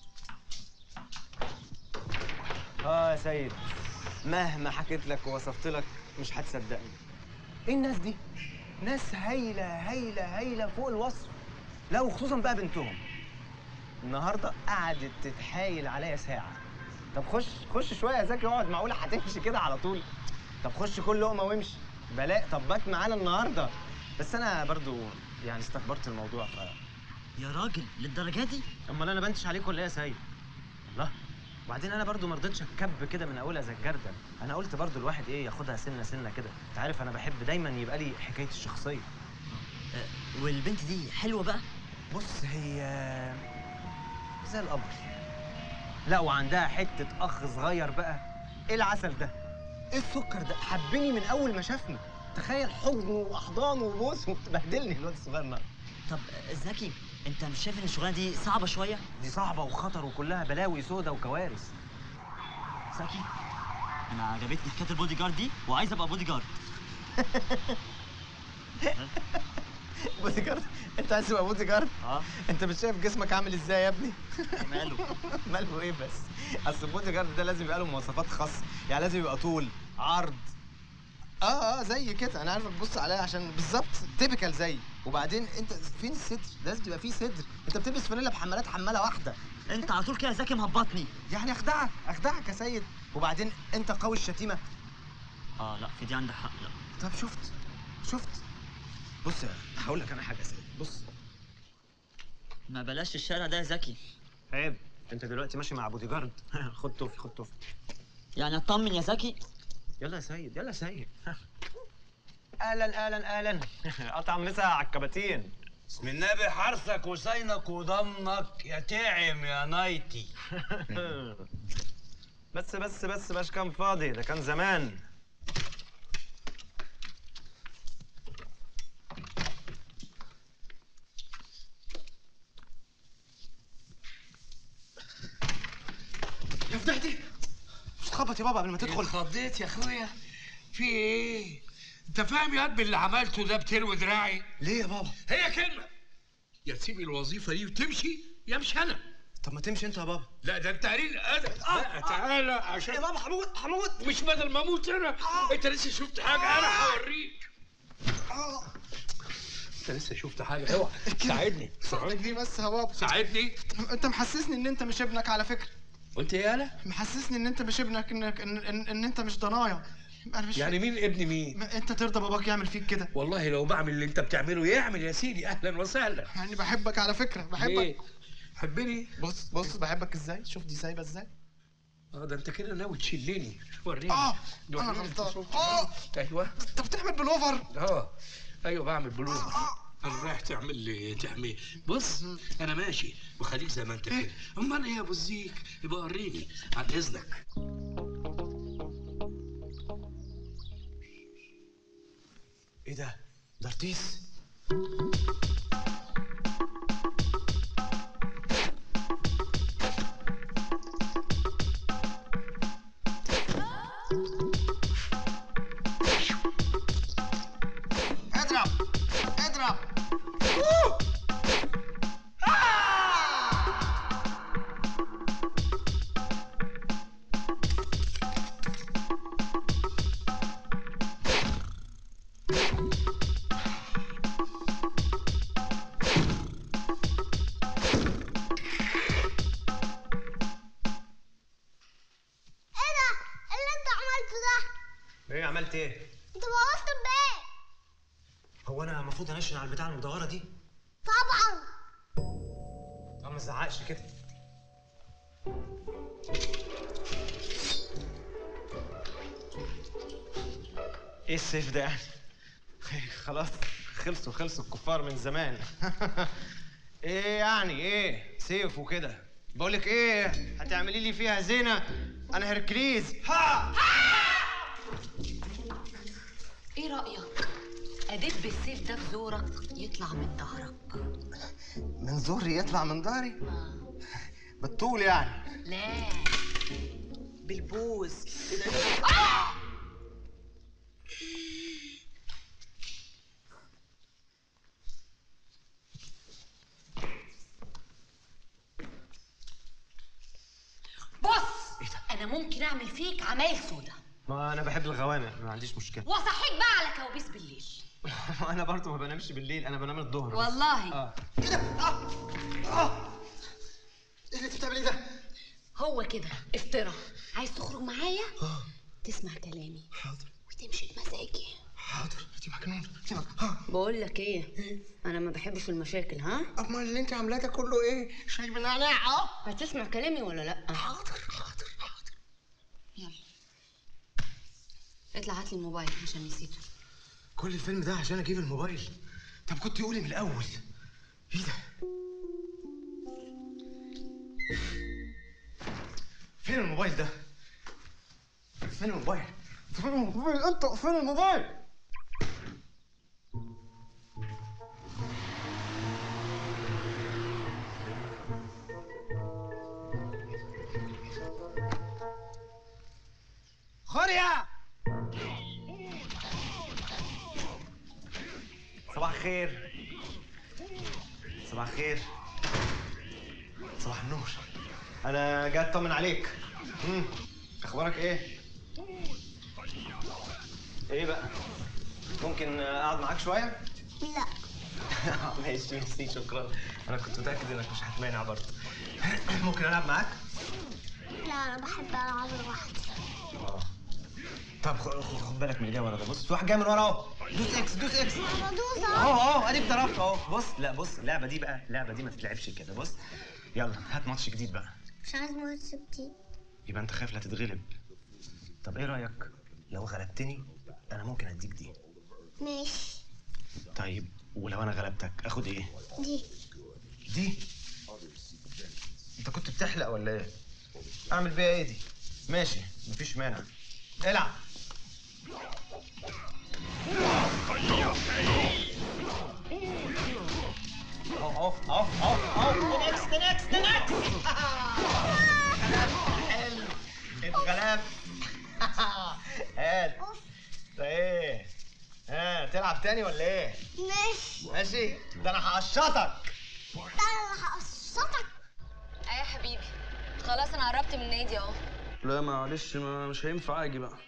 يا سيد، مهما حكيت لك ووصفت لك مش هتصدقني. ايه الناس دي؟ ناس هايله هايله هايله فوق الوصف. لا وخصوصا بقى بنتهم. النهارده قعدت تتحايل عليا ساعه. طب خش شويه يا زكي اقعد، معقوله هتمشي كده على طول؟ طب خش كل لقمه وامشي. بلاء طب بات معانا النهارده. بس انا برضو يعني استكبرت الموضوع يا راجل للدرجه دي؟ امال انا بنتش عليك ولا ايه يا سيد؟ الله. وبعدين انا برضو ما رضيتش اتكب كده من اولها زي الجردل. انا قلت برضو الواحد ايه ياخدها سنه سنه كده. انت عارف انا بحب دايما يبقى لي حكايه الشخصيه. والبنت دي حلوه بقى؟ بص هي زي القمر. لا وعندها حته اخ صغير بقى. ايه العسل ده؟ ايه السكر ده؟ حبني من اول ما شافني. تخيل حضن واحضان وبوس وبهدلني الواد الصغير ده. طب زكي انت مش شايف ان الشغلانه دي صعبه شويه؟ دي صعبه وخطر وكلها بلاوي سودا وكوارث. زكي انا عجبتني حكايه البودي جارد دي وعايز ابقى بودي جارد. بودي جارد؟ انت عايز تبقى بودي جارد؟ انت مش شايف جسمك عامل ازاي يا ابني؟ ماله؟ ماله ايه بس؟ اصل البودي جارد ده لازم يبقى له مواصفات خاصه، يعني لازم يبقى طول، عرض. زي كده. انا عارفك تبص عليا عشان بالظبط تيبيكال زي. وبعدين انت فين الصدر؟ لازم تبقى فيه صدر. انت بتلبس فانيلا بحمالات حماله واحده. انت على طول كده زكي مهبطني. يعني اخدعك يا سيد. وبعدين انت قوي الشتيمه. لا في دي عندك حق. لا طب شفت بص هقول لك انا حاجه يا سيد. بص ما بلاش الشارع ده يا زكي. عيب، انت دلوقتي ماشي مع بودي جارد. خد توفي. يعني اطمن يا زكي. يلا يا سيد. اهلا قطع مسا على الكباتين. بسم النبي حرثك وصينك وضمنك يا تعم يا نايتي. بس كان فاضي، ده كان زمان. يا فضحتي، مش تخبط يا بابا قبل ما تدخل. اتخضيت يا اخويا. في ايه؟ انت فاهم يا قلبي اللي عملته ده بتلوي دراعي؟ ليه يا بابا؟ هي كلمه، يا تسيب الوظيفه دي وتمشي يا مش انا. طب ما تمشي انت يا بابا. لا ده انت قليل ادب. تعالى عشان يا بابا هموت. مش بدل ما اموت انا. انت لسه شفت حاجه؟ انا هوريك. انت لسه شفت حاجه؟ اوعى ساعدني. دي بس يا بابا. ساعدني. انت محسسني ان انت مش ابنك على فكره. قلت ايه يالا؟ محسسني ان انت مش ابنك، ان انت مش ضنايا. انا مش يعني مين ابن مين؟ انت ترضى باباك يعمل فيك كده؟ والله لو بعمل اللي انت بتعمله يعمل يا سيدي. اهلا وسهلا. يعني بحبك على فكره، بحبك. ايه؟ حبني؟ بص بحبك ازاي. شوف دي سايبه ازاي. ده انت كده ناوي تشلني. وريني. انا غلطان. ايوه انت بتعمل بلوفر. ايوه بعمل بلوفر. انا رايح تعمل لي تعمل. بص انا ماشي وخليك زي ما انت كده. امال ايه يا ابو الزيك؟ يبقى وريني عن اذنك. ايه ده رتيس. اضرب. ايه عملت ايه؟ انت بوظت البيت. هو انا المفروض انشن على البتاع المدوره دي؟ طبعا. طب ما تزعقش كده. ايه السيف ده يعني؟ خلاص خلصوا الكفار من زمان. ايه يعني ايه سيف وكده؟ بقولك ايه، هتعملي لي فيها زينه؟ انا هركليز. ايه رأيك؟ اديت بالسيف ده في زورك يطلع من ظهرك. من زوري يطلع من ظهري؟ بالطول يعني؟ لا، بالبوز. بص، انا ممكن اعمل فيك عمايل سودا. ما انا بحب الغوامق، ما عنديش مشكله. واصحيك بقى على كوابيس بالليل. انا برضه ما بنامش بالليل، انا بنام الظهر بس. والله؟ ايه ده؟ ايه اللي انت بتعمليه ده؟ هو كده افترى. عايز تخرج معايا؟ تسمع كلامي. حاضر. وتمشي بمزاجي. حاضر. انت مجنون. بقول لك ايه؟ انا ما بحبش المشاكل. ها؟ امال اللي انت عاملاه ده كله ايه؟ شاي بالنعناع. هتسمع كلامي ولا لا؟ حاضر. يلا اطلع هات لي الموبايل عشان نسيته. كل الفيلم ده عشان اجيب الموبايل؟ طب كنت قولي من الاول. ايه ده؟ فين الموبايل ده؟ فين الموبايل؟ فين الموبايل؟ انت فين الموبايل؟ خوريا! صباح الخير. صباح الخير. صباح النور. انا جاي اطمن عليك. اخبارك ايه؟ ايه بقى؟ ممكن اقعد معاك شويه؟ لا. ماشي ميرسي شكرا. انا كنت متاكد انك مش هتمانع برضه. ممكن العب معاك؟ لا انا بحب العب لوحدي. طب خد بالك من اللي جاي ورا ده. بص في واحد جاي من ورا اهو. دوس اكس دوس اكس. انا بدوس اهو اديك ضربت اهو. بص لا بص اللعبه دي بقى، اللعبه دي ما تتلعبش كده. بص يلا هات ماتش جديد بقى. مش عايز ماتش جديد. يبقى انت خايف لا تتغلب. طب ايه رايك لو غلبتني انا ممكن اديك دي؟ ماشي. طيب ولو انا غلبتك اخد ايه؟ دي؟ انت كنت بتحلق ولا ايه؟ اعمل بيها ايه دي؟ ماشي مفيش مانع. العب. اهو تنكس حلو. اتغلبت. هات. ده ايه؟ تلعب تاني ولا ايه؟ ماشي. ده انا هقشطك. ايه يا حبيبي، خلاص انا قربت من النادي اهو. لا معلش، مش هينفع اجي بقى.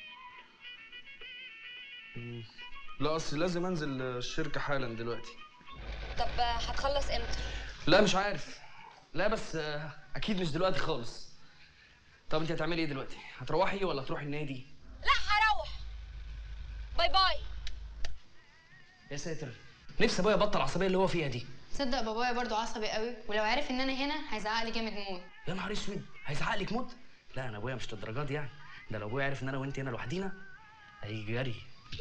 لا اصل لازم انزل الشركه حالا دلوقتي. طب هتخلص امتى؟ لا مش عارف. لا بس اكيد مش دلوقتي خالص. طب انت هتعملي ايه دلوقتي؟ هتروحي ولا تروحي النادي؟ لا هروح. باي باي. يا ساتر، نفسي ابويا يبطل العصبيه اللي هو فيها دي. تصدق بابايا برضو عصبي قوي، ولو عرف ان انا هنا هيزعق لي جامد موت. يا نهار اسود، هيزعق لك موت؟ لا انا ابويا مش للدرجه دي يعني. ده لو ابويا عرف ان انا وانت هنا لوحدينا هيجي جري.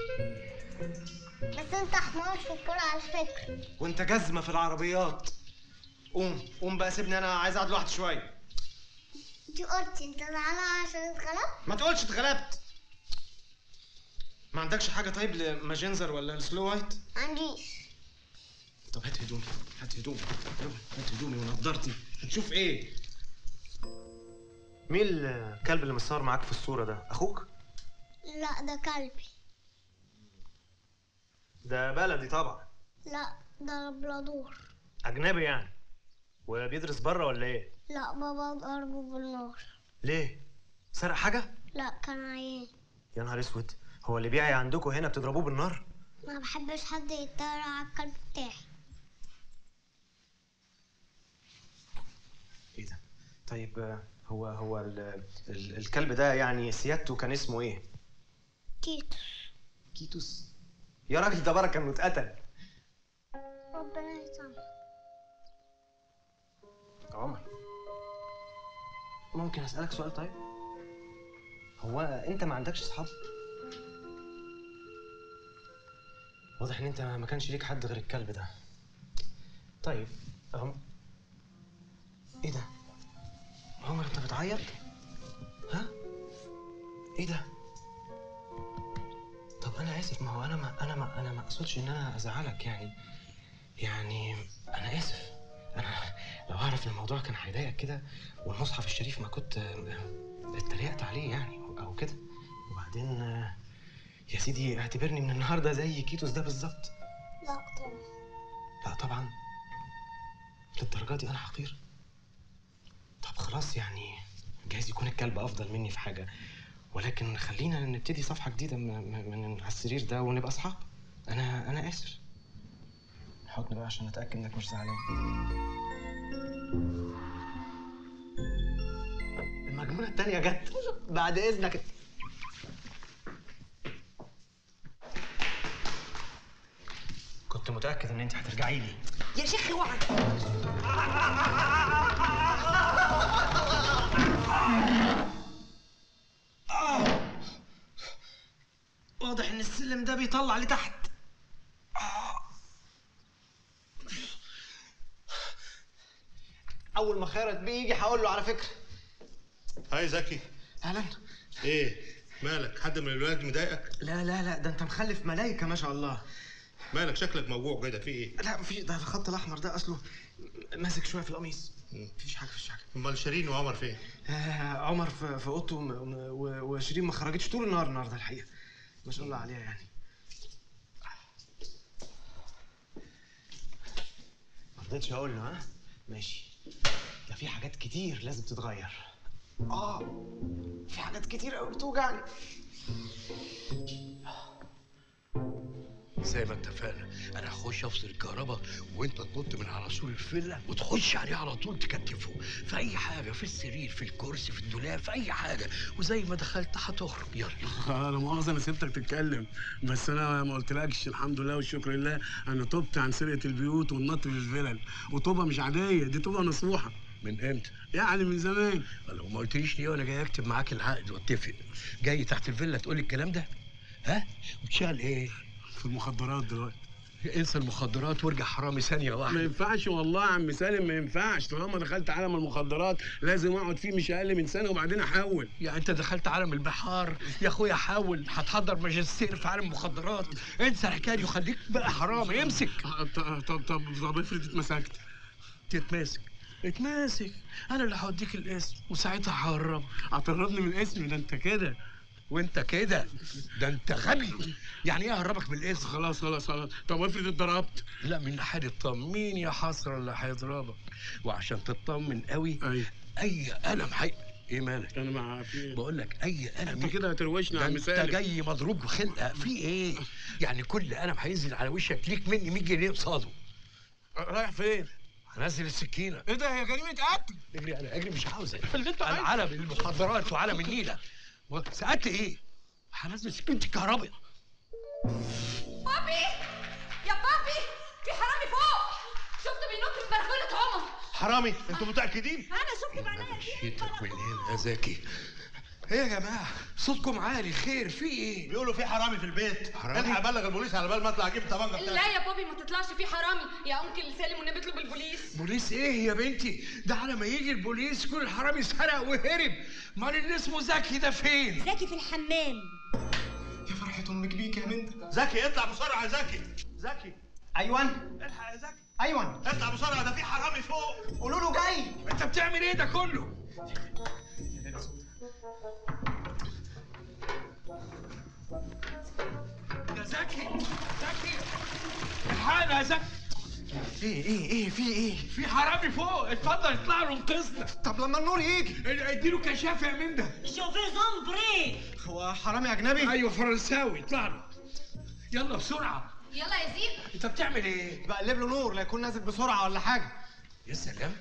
بس انت حمار في الكوره على فكره. وانت جزمه في العربيات. قوم بقى سيبني انا عايز اقعد لوحدي شويه. انت قلتي انت زعلان عشان اتغلبت؟ ما تقولش اتغلبت. ما عندكش حاجه طيب لماجنزر ولا السلو وايت؟ ما عنديش. طب هات هدومي. هات هدومي ونضارتي. هتشوف ايه؟ مين الكلب اللي متصور معاك في الصوره ده؟ اخوك؟ لا ده كلبي. ده بلدي طبعا. لا ده لابرادور. اجنبي يعني؟ وبيدرس بره ولا ايه؟ لا بابا ضربه بالنار. ليه؟ سرق حاجه؟ لا كان عيان. يا نهار اسود، هو اللي بيعي عندكم هنا بتضربوه بالنار؟ ما بحبش حد يتريق على الكلب بتاعي. ايه ده؟ طيب هو الكلب ده يعني سيادته كان اسمه ايه؟ كيتوس. كيتوس؟ يا راجل ده بركه انه اتقتل. ربنا يسامحه. عمر، ممكن اسالك سؤال طيب؟ هو انت ما عندكش اصحاب؟ واضح ان انت ما كانش ليك حد غير الكلب ده. طيب ايه ده؟ عمر انت بتعيط؟ ها؟ ايه ده؟ طب انا اسف، ما هو انا ما اقصدش ان انا ازعلك يعني انا اسف. انا لو اعرف ان الموضوع كان هيضايقك كده والمصحف الشريف ما كنت اتريقت عليه يعني او كده. وبعدين يا سيدي اعتبرني من النهارده زي كيتوس ده بالظبط. لا طبعا. لا طبعا؟ للدرجه دي انا حقير؟ طب خلاص، يعني جايز يكون الكلب افضل مني في حاجه، ولكن خلينا نبتدي صفحه جديده من على السرير ده ونبقى اصحاب. انا اسف. حطني بقى عشان اتاكد انك مش زعلان. المجنونه التانيه جت. بعد اذنك. كنت متاكد ان انت هترجعي لي. يا شيخ اوعى. واضح ان السلم ده بيطلع لتحت. اول ما خيرت بيجي هقول له على فكره. هاي زكي. اهلا. ايه مالك؟ حد من الولاد مضايقك؟ لا ده انت مخلف ملايكه ما شاء الله. مالك شكلك موجوع كده، في ايه؟ لا مفيش، ده الخط الاحمر ده اصله ماسك شويه في القميص. مفيش حاجه. امال شيرين وعمر فين؟ عمر في اوضته وشيرين ما خرجتش طول النهار النهارده الحقيقه. ما شاء الله عليها يعني. ما رضيتش اقول له. ها ماشي. ده في حاجات كتير لازم تتغير. في حاجات كتير قوي بتوجعني. زي ما اتفقنا، انا هخش افصل الكهرباء وانت تنط من على سور الفيلا وتخش عليه على طول تكتفه في اي حاجه، في السرير، في الكرسي، في الدولاب، في اي حاجه، وزي ما دخلت هتخرج. يلا. لا مؤاخذة انا سبتك تتكلم، بس انا ما قلتلكش الحمد لله والشكر لله انا تبت عن سرقه البيوت والنط في الفلل، وطوبه مش عاديه، دي طوبه نصوحه. من امتى؟ يعني من زمان. لو ما قلتليش ليه وانا جاي اكتب معاك العقد واتفق، جاي تحت الفيلا تقول لي الكلام ده؟ ها؟ وبتشتغل ايه؟ في المخدرات دلوقتي. انسى المخدرات وارجع حرامي ثانيه واحده. ما ينفعش والله يا عم سالم، ما ينفعش. طالما دخلت عالم المخدرات لازم اقعد فيه مش اقل من سنه وبعدين احول. يعني انت دخلت عالم البحار يا اخويا، حاول. هتحضر ماجستير في عالم المخدرات؟ انسى الحكايه دي وخليك بقى حرامي. امسك. طب افرض اتمسكت؟ اتماسك. انا اللي هوديك الاسم وساعتها ههربك. هتهربني من الاسم؟ ده انت كده وانت كده، ده انت غبي. يعني ايه اهربك من الاسم؟ خلاص. طب افرض اتضربت؟ لا، من ناحيه التطمين يا حسره اللي هيضربك. وعشان تطمن قوي اي قلم ايه مالك؟ انا مع في بقول لك اي قلم. انت كده هتروشني يا عم سالم. انت جاي مضروب بخلقه في ايه؟ يعني كل قلم هينزل على وشك ليك مني 100 جنيه قصاده. رايح فين؟ هنزل السكينه. ايه ده؟ هي جريمه قتل. اجري مش عاوزك. العالم المخدرات وعالم النيله. سألت ايه؟ هنزل سكينة الكهرباء. بابي يا بابي، في حرامي فوق، شفته بينط من بلكونة عمر. حرامي؟ انتوا متأكدين؟ انا شفت بعينيا. شيتك منين يا زكي؟ ايه يا جماعه؟ صوتكم عالي، خير في ايه؟ بيقولوا في حرامي في البيت. حرامي؟ الحق ابلغ البوليس على بال ما اطلع اجيب الطبنجه بتاعتي. لا يا بابي، ما تطلعش في حرامي يا انكل سالم، والنبي اطلب البوليس. بوليس ايه يا بنتي؟ ده على ما يجي البوليس كل الحرامي سرق وهرب. امال اللي اسمه زكي ده فين؟ زكي في الحمام. يا فرحة امك بيك يا منت. زكي اطلع بسرعه يا زكي. زكي. ايوان. الحق يا زكي. ايوان. اطلع بسرعه، ده في حرامي فوق. قولوا له جاي. انت بتعمل ايه ده كله؟ يا زكي الحقنا يا زكي. ايه في ايه؟ في حرامي فوق، اتفضل اطلع له انقذنا. طب لما النور يجي. اديله كشاف يا منده. شوفي زومبري. هو حرامي اجنبي؟ ايوه فرنساوي، اطلع له. يلا بسرعه. يلا يا زيد. انت بتعمل ايه؟ بقلب له نور لا يكون نازل بسرعه ولا حاجه. يا سلام.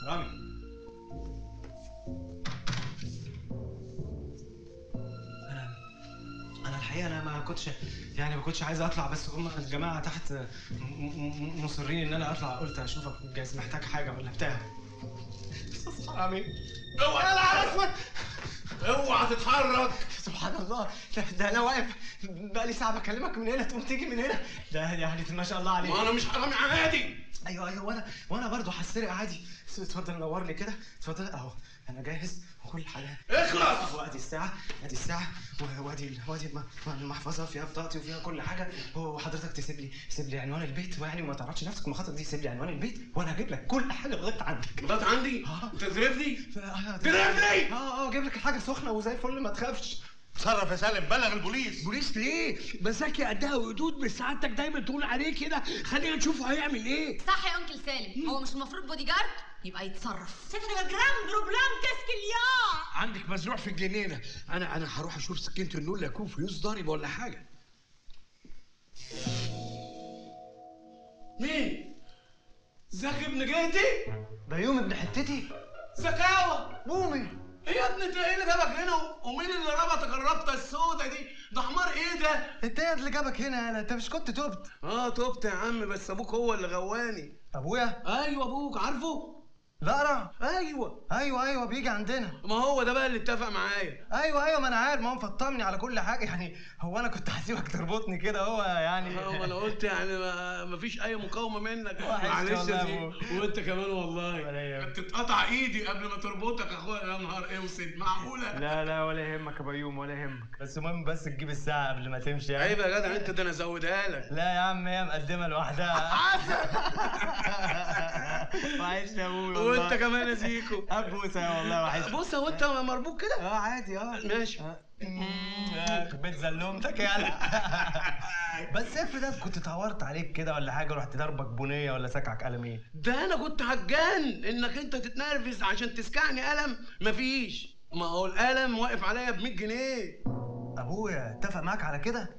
رامي انا الحقيقه انا ما كنتش عايز اطلع، بس هم الجماعه تحت مصرين ان انا اطلع، قلت اشوفك جايز محتاج حاجه ولا بتاع. رامي اوعى يا نهار اسود، اوعى تتحرك. سبحان الله، ده انا واقف بقالي ساعه بكلمك من هنا تقوم تيجي من هنا، ده يعني ما شاء الله عليك. ما انا مش حرامي عادي. ايوه وانا برضه هسرق عادي. اتفضل نور لي كده، اتفضل اهو انا جاهز وكل حاجه. اخلص. وادي الساعه وادي المحفظه فيها بطاقتي وفيها كل حاجه، وحضرتك تسيب لي عنوان البيت، ويعني وما تعرضش نفسك المخاطره دي، سيب لي عنوان البيت وانا هجيب لك كل حاجه لغايه عندك. لغايه عندي؟ تضربني؟ تضربني؟ اجيب لك الحاجه سخنه وزي الفل ما تخافش. اتصرف يا سالم، بلغ البوليس. بوليس ليه؟ مساكي قدها وقدود، مش سعادتك دايما تقول عليه كده، خلينا نشوفه هيعمل ايه. صح يا انكل سالم، هو مش المفروض بودي جارد؟ يبقى يتصرف. صفر جرام بروبلام كاسكليا. عندك مزروع في الجنينه، انا هروح اشوف سكينه النور لا يكون فلوس ضارب ولا حاجه. مين؟ زكي ابن جهتي؟ بيوم ابن حتتي؟ زكاوه بومي. ايه يا ابني انت ايه اللي جابك هنا؟ ومين اللي ربطك الربطه السوداء دي؟ ده حمار ايه ده؟ انت ايه اللي جابك هنا؟ انت مش كنت تبت؟ تبت يا عم، بس ابوك هو اللي غواني. ابويا؟ ايوه ابوك، عارفه؟ لا ايوه بيجي عندنا. ما هو ده بقى اللي اتفق معايا. ايوه ما انا عارف، ما هو مفطمني على كل حاجه، يعني هو انا كنت هسيبك تربطني كده، هو يعني ما انا قلت يعني ما فيش اي مقاومه منك. معلش يا سيدي، وانت كمان والله تتقطع ايدي قبل ما تربطك يا اخويا. يا نهار اسود، معقوله؟ لا ولا يهمك يا بيوم، ولا يهمك، بس المهم بس تجيب الساعه قبل ما تمشي يعني. عيب يا جدع انت، ده انا ازودها لك. لا يا عم هي مقدمه لوحدها. وحشني يا ابوي والله. وانت كمان يا زيكو. ابوسه والله وحشني. بص هو انت مربوط كده؟ عادي ماشي. بيت زلومتك يالا. بس افرض كنت اتعورت عليك كده ولا حاجه، رحت ضربك بنيه ولا سكعك قلم ايه؟ ده انا كنت هتجن انك انت تتنرفز عشان تسكعني قلم. مفيش، ما هو القلم واقف عليا ب 100 جنيه. ابويا اتفق معاك على كده؟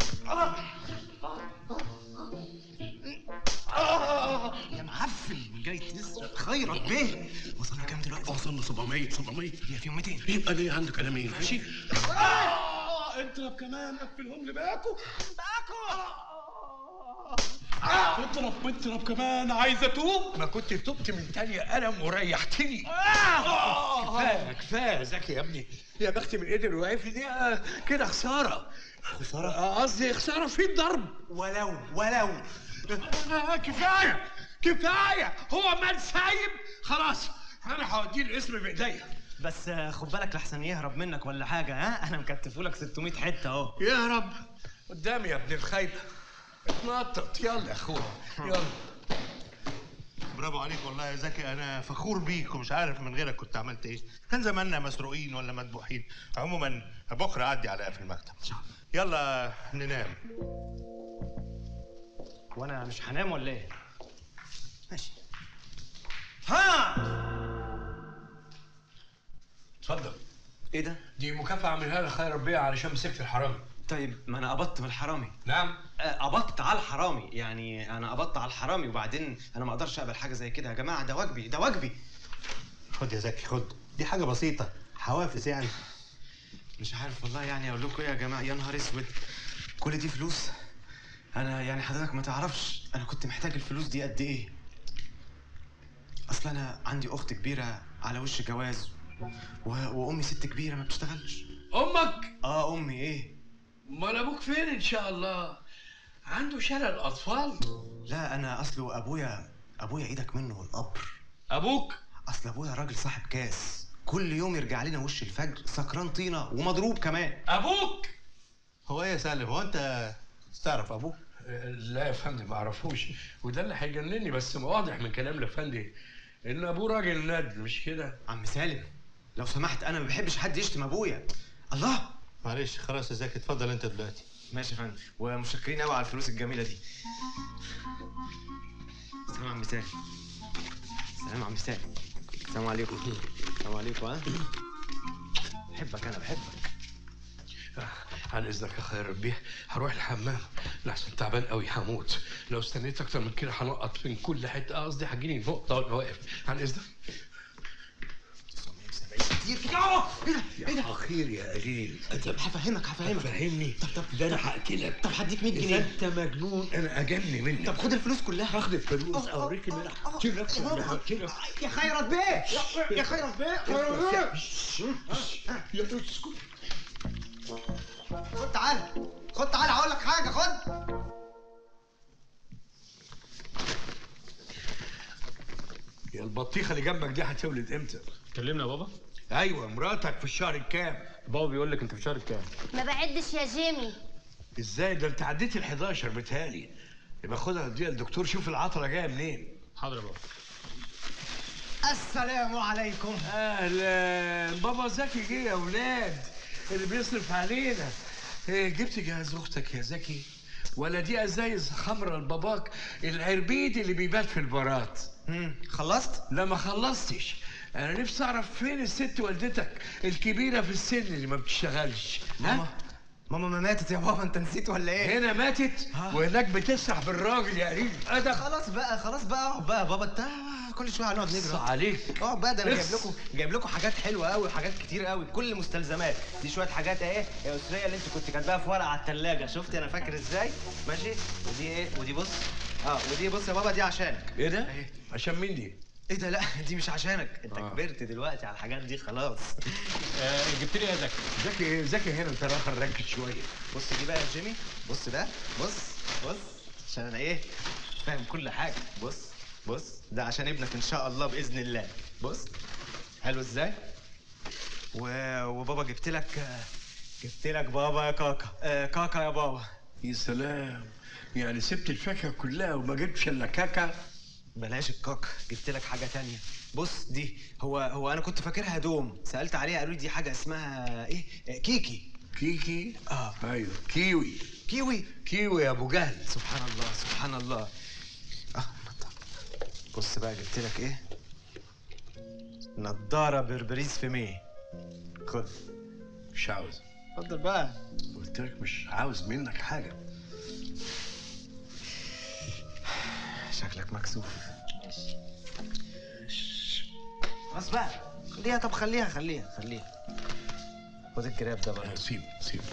يا معفن جاي تسرق خيرك بيه. وصلنا كام دلوقتي؟ وصلنا 700. هي فيهم 200. يبقى ليه عندك قلمين؟ ماشي. اضرب كمان، قفلهم لي باكو. اضرب كمان، عايز اتوب. ما كنت تبت من تاني قلم وريحتني. كفايه زكي يا ابني، يا بختي من ايدي الوقف دي كده خساره. قصدي خساره في الضرب. ولو كفايه هو ما سايب خلاص. انا هوديه الاسم بايديا. بس خد بالك لحسن يهرب منك ولا حاجه. انا مكتفولك 600 حته اهو. يهرب قدامي يا ابن الخايبه. اتنطط يلا يا اخويا يلا. برافو عليك والله يا زكي، انا فخور بيك ومش عارف من غيرك كنت عملت ايه. كان زماننا مسروقين ولا مذبوحين. عموما بكره اعدي على في المكتب. يلا ننام. وانا مش هنام ولا ايه؟ ماشي. اتفضل. ايه ده؟ دي مكافأة عاملها لك خير ربيع علشان مسكت الحرامي. طيب ما انا قبضت من الحرامي. نعم؟ قبضت على الحرامي، يعني انا قبضت على الحرامي، وبعدين انا ما اقدرش اقبل حاجه زي كده يا جماعه، ده واجبي. خد يا زكي خد، دي حاجه بسيطه، حوافز يعني. مش عارف والله يعني اقول لكم ايه يا جماعه. يا نهار اسود، كل دي فلوس؟ انا يعني حضرتك ما تعرفش انا كنت محتاج الفلوس دي قد ايه. اصل انا عندي اخت كبيره على وش جواز، وامي ست كبيره ما بتشتغلش. امك؟ امي. ايه؟ امال ابوك فين ان شاء الله؟ عنده شلل اطفال؟ لا انا اصله ابويا ايدك منه القبر. ابوك؟ اصل ابويا راجل صاحب كاس، كل يوم يرجع لنا وش الفجر سكران طينه ومضروب كمان. ابوك؟ هو ايه يا سالم، هو انت تعرف ابوك؟ لا يا فندم ما اعرفوش، وده اللي هيجنني، بس واضح من كلام الافندي ان ابوه راجل ند، مش كده؟ عم سالم لو سمحت، انا ما بحبش حد يشتم ابويا. الله معلش خلاص يا زكي، اتفضل انت دلوقتي. ماشي يا فندم، ومتشكرين قوي على الفلوس الجميله دي. سلام يا عم سالم. سلام يا عم سالم. السلام عليكم. السلام عليكم. بحبك، انا بحبك. عن اذنك يا خير ربي، هروح الحمام لحسن تعبان قوي هموت. لو استنيت اكتر من كده هنقط من كل حته، قصدي هجيني نقطه وانا واقف. عن اذنك. كتير كده. ايه ده؟ خير يا قليل. هفهمك. فهمني. طب ده انا هقتلك. طب هديك 100 جنيه. انت مجنون، انا اجن منك. طب خد الفلوس كلها. هاخد الفلوس اوريك ان انا هقتلك. يا خيرت بيه. يا خيرت بيه. يا اسكت. خد تعالى هقول لك حاجه. خد. يا البطيخه اللي جنبك دي هتولد امتى؟ كلمنا يا بابا. ايوه مراتك في الشهر الكام؟ بابا بيقول لك انت في الشهر الكام؟ ما بعدش يا جيمي. ازاي ده انت عديت ال 11 بتهيألي. يبقى خدها اديها للدكتور شوف العطله جايه منين. حاضر يا بابا. السلام عليكم. اهلا بابا زكي جه يا اولاد اللي بيصرف علينا. إيه جبت جهاز اختك يا زكي؟ ولا دي ازايز خمره لباباك العربيد اللي بيبات في البارات؟ خلصت؟ لا ما خلصتش. انا نفسي اعرف فين الست والدتك الكبيره في السن اللي ما بتشتغلش. ماما ما ماتت يا بابا، انت نسيت ولا ايه؟ هنا ماتت وهناك بتسرح بالراجل يا قريب. خلاص بقى اقعد بقى بابا. انت كل شويه هنقعد نجري. عليك. اقعد بقى. ده انا جايب لكم حاجات حلوه قوي وحاجات كتير قوي، كل المستلزمات دي. شويه حاجات اهي يا اسريه اللي انت كنت كاتباها في ورقه على الثلاجه. شفتي انا فاكر ازاي؟ ماشي. ودي ايه؟ ودي بص. ودي بص يا بابا، دي عشانك. ايه ده؟ عشان مين دي؟ ايه ده؟ لا دي مش عشانك، انت كبرت دلوقتي على الحاجات دي خلاص. جبت لي يا زكي. زكي هنا انت راخر ركز شويه. بص دي بقى يا جيمي. بص ده. بص عشان انا ايه فاهم كل حاجه. بص ده عشان ابنك ان شاء الله باذن الله. بص حلو ازاي. وبابا جبت لك بابا يا كاكا. كاكا يا بابا. يا سلام، يعني سبت الفاكهه كلها وما جبتش الا كاكا؟ بلاش الكاكا، جبت لك حاجه تانية. بص دي هو انا كنت فاكرها دوم، سالت عليها قالوا لي دي حاجه اسمها ايه؟ كيكي. ايوه كيوي يا ابو جهل. سبحان الله. بص بقى جبت لك ايه؟ نضاره بربريز في ميه. خد. مش عاوز. اتفضل بقى. قلت لك مش عاوز منك حاجه. شكلك مكسوف. خلاص بقى. طب خليها. خد الجراب ده بقى. سيبه.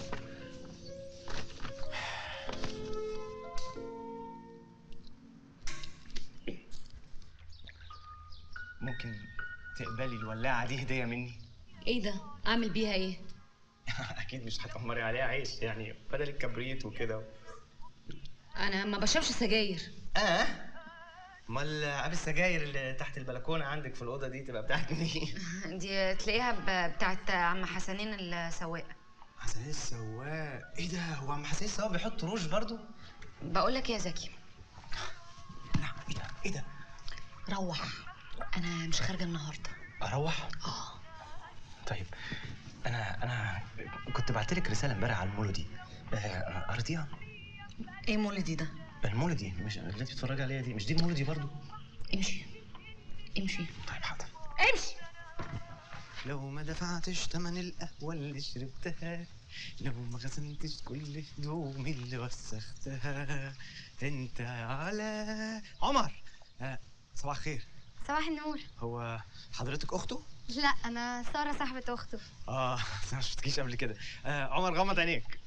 ممكن تقبلي الولاعه دي هديه مني؟ ايه ده؟ اعمل بيها ايه؟ اكيد مش هتحمري عليها عيش، يعني بدل الكبريت وكده. انا ما بشربش سجاير. امال عاب السجاير اللي تحت البلكونه عندك في الاوضه دي تبقى بتاعت مين؟ دي تلاقيها بتاعت عم حسنين السواق. حسنين السواق؟ ايه ده؟ هو عم حسنين السواق بيحط روج برضو؟ بقول لك يا زكي. لا ايه ده؟ روح، انا مش خارجه النهارده. اروح؟ طيب انا كنت بعتلك رساله امبارح على المولودي. قريتيها؟ ايه مولودي ده؟ المولودي مش اللي انت بتتفرجي عليها دي، مش دي المولودي برضو؟ امشي. طيب حاضر. امشي. لو ما دفعتش تمن القهوه اللي شربتها، لو ما غسلتش كل هدومي اللي وسختها، انت على عمر. صباح الخير. صباح النور. هو حضرتك اخته؟ لا انا ساره صاحبه اخته. انا ما شفتكيش قبل كده. عمر غمض عينيك.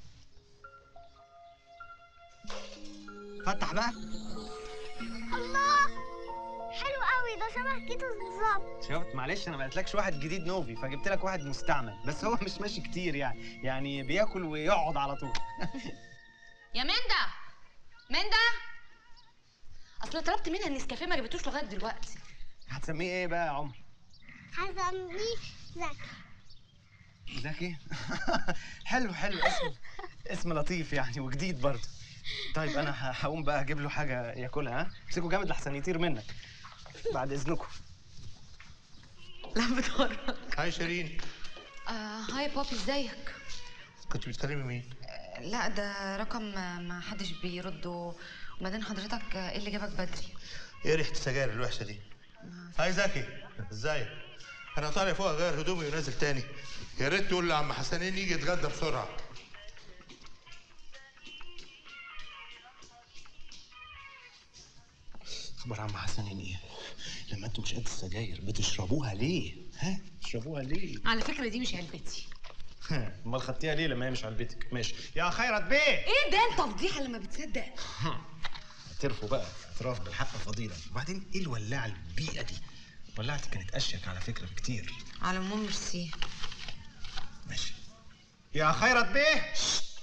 فتح بقى. الله حلو قوي ده، شبه كيتو بالظبط. شفت؟ معلش انا ما قلتلكش واحد جديد نوفي، فجبت لك واحد مستعمل، بس هو مش ماشي كتير يعني بياكل ويقعد على طول. يا منده اصل طلبت منها النسكافيه ما جابتوش لغايه دلوقتي. هتسميه ايه بقى يا عمر؟ هسميه زكي. حلو اسم لطيف يعني وجديد برضه. طيب انا هقوم بقى اجيب له حاجه ياكلها. امسكوا جامد لحسن يطير منك بعد اذنكم. لا بتهرج. هاي شيرين. هاي بابي ازيك؟ كنت بتكلمي مين؟ لا ده رقم ما حدش بيرده، وبعدين حضرتك ايه اللي جابك بدري؟ ايه ريحه السجاير الوحشه دي؟ هاي زكي ازيك؟ انا طالع فوق اغير هدومي ونازل تاني. يا ريت تقول لعم حسنين يجي يتغدى بسرعه. اخبار عم حسنين ايه؟ لما انتوا مش قد السجاير بتشربوها ليه؟ ها؟ بتشربوها ليه؟ على فكره دي مش علبتي. امال خدتيها ليه لما هي مش علبتك؟ ماشي يا خيرت بيه. ايه ده انت فضيحه لما بتصدق. اعترفوا بقى اعتراف بالحق فضيله. وبعدين ايه الولاعه البيئه دي؟ ولعتي كانت اشيك على فكره بكتير. على العموم ميرسي. ماشي يا خيرت بيه.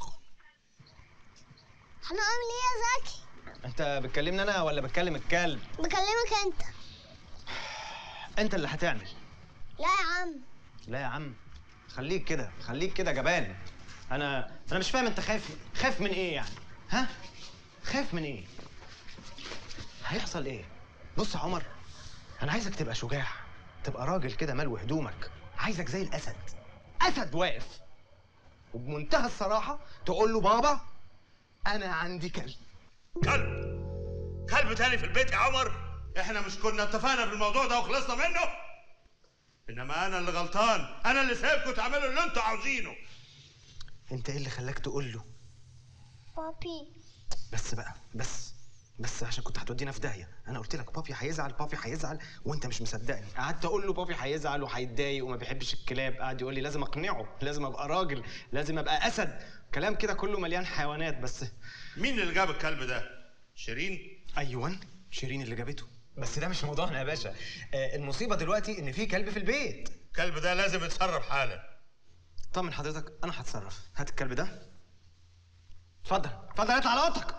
هنعمل ايه يا زكي؟ انت بتكلمني انا ولا بتكلم الكلب؟ بكلمك انت. انت اللي هتعمل. لا يا عم. لا يا عم خليك كده خليك كده جبان. انا مش فاهم انت خايف من ايه يعني؟ ها؟ خايف من ايه؟ هيحصل ايه؟ بص يا عمر انا عايزك تبقى شجاع، تبقى راجل كده ملو هدومك، عايزك زي الاسد، اسد واقف وبمنتهى الصراحه تقول له بابا انا عندي كلب. كلب تاني في البيت يا عمر؟ احنا مش كنا اتفقنا في الموضوع ده وخلصنا منه؟ انما انا اللي غلطان، انا اللي سايبكم تعملوا اللي انتوا عاوزينه. انت ايه اللي خلاك تقول له؟ بابي. بس بقى بس عشان كنت هتودينا في داهيه. انا قلت لك بابي هيزعل وانت مش مصدقني. قعدت اقول له بابي هيزعل وهيتضايق وما بيحبش الكلاب. قعد يقول لي لازم اقنعه، لازم ابقى راجل، لازم ابقى اسد، كلام كده كله مليان حيوانات. بس مين اللي جاب الكلب ده؟ شيرين؟ ايوه شيرين اللي جابته. بس ده مش موضوعنا يا باشا. المصيبه دلوقتي ان في كلب في البيت. الكلب ده لازم يتصرف حالا. طمن حضرتك انا هتصرف. هات الكلب ده. اتفضل اطلع على اوضتك.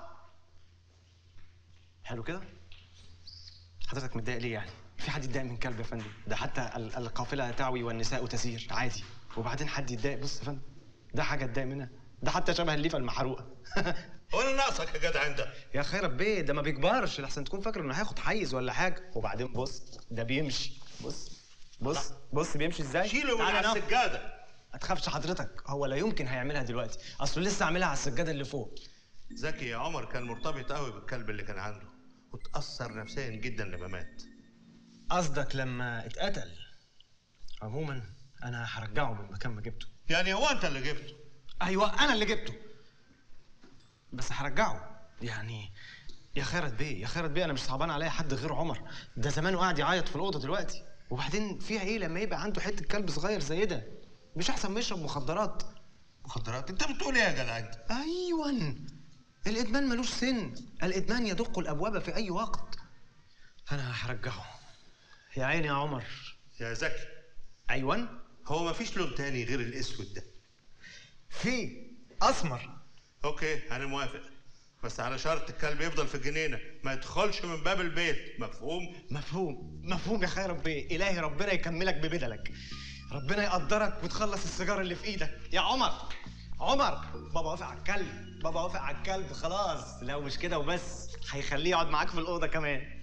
حلو كده؟ حضرتك متضايق ليه يعني؟ في حد يتضايق من كلب يا فندم؟ ده حتى القافله تعوي والنساء تسير عادي. وبعدين حد يتضايق؟ بص يا فندم ده حاجه اتضايق منها، ده حتى شبه الليفه المحروقه. هو انا ناقصك يا جدع انت؟ يا خير بيه ده ما بيكبرش لحسن تكون فاكر انه هياخد حيز ولا حاجه. وبعدين بص ده بيمشي. بص بيمشي ازاي؟ شيله من على السجاده. ما تخافش حضرتك، هو لا يمكن هيعملها دلوقتي، اصله لسه عاملها على السجاده اللي فوق. زكي يا عمر كان مرتبط قوي بالكلب اللي كان عنده وتأثر نفسيا جدا لما مات. قصدك لما اتقتل؟ عموما انا هرجعه من مكان ما جبته. يعني هو انت اللي جبته؟ ايوه انا اللي جبته، بس هرجعه. يعني يا خيرت بيه انا مش صعبان عليا حد غير عمر. ده زمانه قاعد يعيط في الاوضه دلوقتي. وبعدين فيها ايه لما يبقى عنده حته كلب صغير زي ده؟ مش احسن ما يشرب مخدرات؟ انت بتقول ايه يا جدع انت؟ ايوه الادمان ملوش سن، الادمان يدق الابواب في اي وقت. انا هرجعه. يا عيني يا عمر. يا زكي. ايوه هو مفيش لون تاني غير الاسود ده؟ في اسمر. اوكي انا موافق، بس على شرط الكلب يفضل في الجنينه، ما يدخلش من باب البيت. مفهوم يا خير بيه. الهي ربنا يكملك ببدلك، ربنا يقدرك وتخلص السيجاره اللي في ايدك. يا عمر بابا وافق على الكلب خلاص. لو مش كده وبس هيخليه يقعد معاك في الاوضه كمان.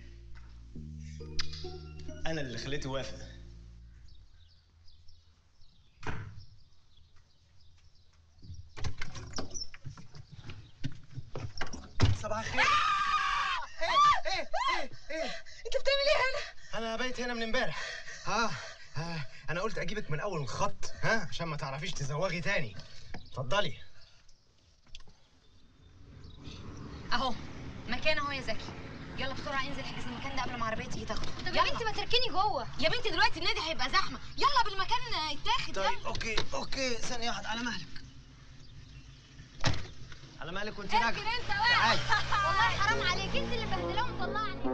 انا اللي خليته يوافق. صباح الخير. ايه انت بتعمل ايه هنا؟ انا بايت هنا من امبارح. انا قلت اجيبك من اول الخط عشان ما تعرفيش تزوغي تاني. اتفضلي. اهو مكان اهو يا زكي. يلا بسرعه انزل احجز المكان ده قبل ما عربيه تيجي تاخده. طب يا بنتي ما تركني جوه. يا بنتي دلوقتي النادي هيبقى زحمه، يلا بالمكان يتاخد. طيب اوكي ثانيه واحده. على مهلك وانت ناجحه. اركن انت بقى. والله حرام عليك، انت اللي مبهدلاه ومطلعني.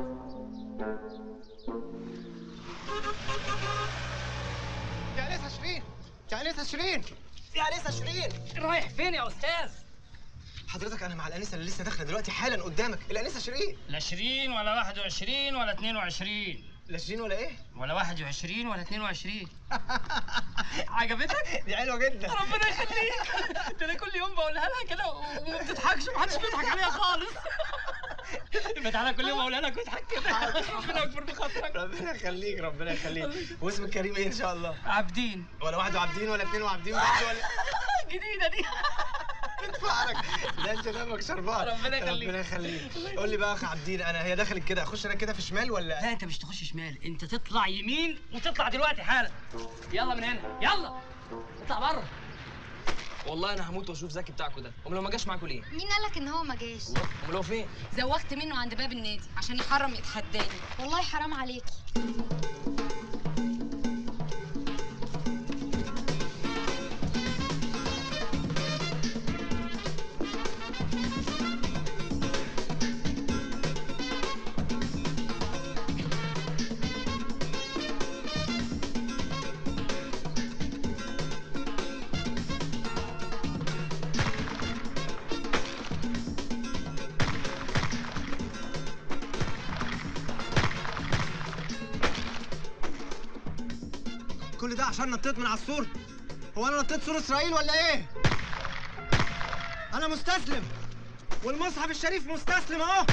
يا انسه شيرين رايح فين يا استاذ؟ حضرتك انا مع الانسه اللي لسه داخله دلوقتي حالا قدامك، الانسه شيرين. لا 20 ولا 21 ولا 22. لا 20 ولا ايه؟ ولا 21 ولا 22. عجبتك؟ دي حلوه جدا. ربنا يخليك. ده انا كل يوم بقولها لها كده وما بتضحكش، محدش بيضحك عليها خالص. يبقى تعالى كل يوم اقولها لك واضحك كده. ربنا يكبر بخاطرك. ربنا يخليك. واسمك كريم ايه ان شاء الله؟ عابدين. ولا واحد وعابدين ولا اتنين وعابدين ولا جديده دي. ادفعلك. ده انت دمك شربان. ربنا يخليك. قول لي بقى يا اخ عابدين، هي دخلت كده اخش انا كده في شمال ولا؟ لا انت مش تخش شمال، انت تطلع يمين وتطلع دلوقتي حالا. يلا من هنا، يلا اطلع بره. والله انا هموت واشوف زكي بتاعكوا ده. امال لو ما جاش معاكوا ليه؟ مين قالك ان هو ما جاش؟ امال هو فين؟ زوغت منه عند باب النادي عشان يحرم يتحداني. والله حرام عليكي. كل ده عشان نطيت من على السور؟ هو انا نطيت سور اسرائيل ولا ايه؟ انا مستسلم والمصحف الشريف مستسلم اهو.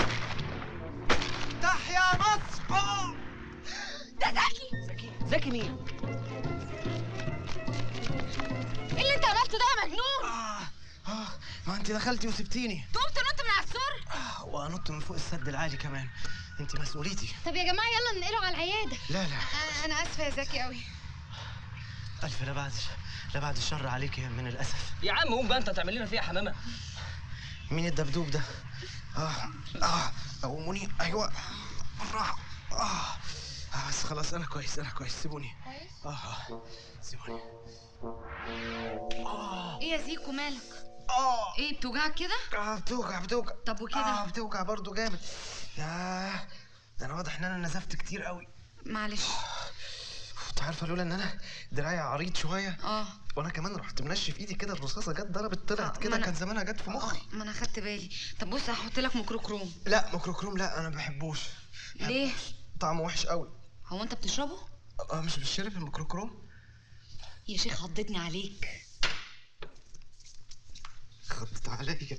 تحيا مصر! ده زكي! زكي مين؟ ايه اللي انت عملته ده يا مجنون؟ ما انت دخلتي وسبتيني. تقوم تنط من على السور؟ وانط من فوق السد العالي كمان. انت مسؤوليتي. طب يا جماعه يلا ننقله على العياده. لا لا انا اسفه يا زكي قوي. الف لا بعد الشر عليك من الاسف. يا عم قوم بقى، انت هتعمل لنا فيها حمامه. مين الدبدوب ده؟ قوموني. ايوه بالراحه. بس خلاص انا كويس سيبوني. سيبوني. ايه يا زيكو مالك؟ ايه بتوجعك كده؟ بتوجع. طب وكده؟ بتوجع برضو جامد. ياه ده انا واضح ان انا نزفت كتير قوي. معلش. انت عارفه لولا ان انا دراعي عريض شويه وانا كمان رحت منشف ايدي كده، الرصاصه جت ضربت طلعت كده، كان زمانها جت في مخي. ما انا خدت بالي. طب بص هحط لك ميكروكروم. لا ميكروكروم لا، انا ما بحبوش. ليه؟ طعمه وحش قوي. هو انت بتشربه؟ مش بتشرب الميكروكروم؟ يا شيخ خضتني عليك. خضت عليا.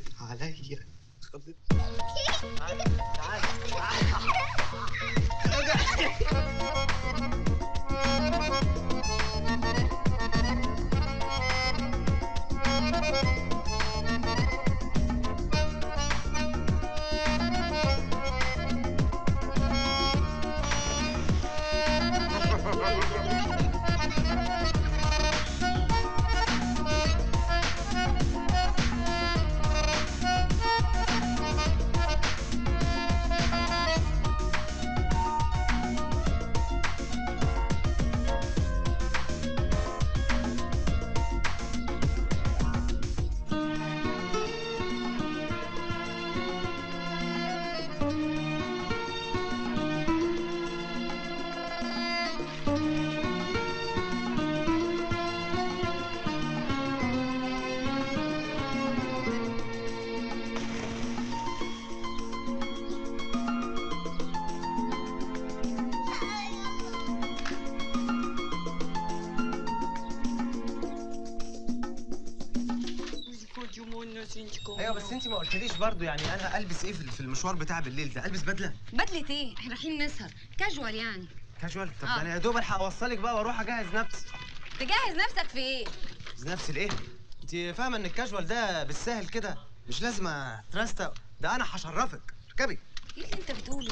ايوه بس انت ما قلتليش برضو، يعني انا البس ايه في المشوار بتاع بالليل ده؟ البس بدله؟ بدله ايه؟ احنا رايحين نسهر كاجوال يعني. كاجوال؟ طب انا يا دوب الحق اوصلك بقى واروح اجهز نفسي. تجهز نفسك في ايه؟ نفسي لايه؟ انت فاهمه ان الكاجوال ده بالسهل كده؟ مش لازم ترستق، ده انا هشرفك. اركبي. ايه اللي انت بتقوله؟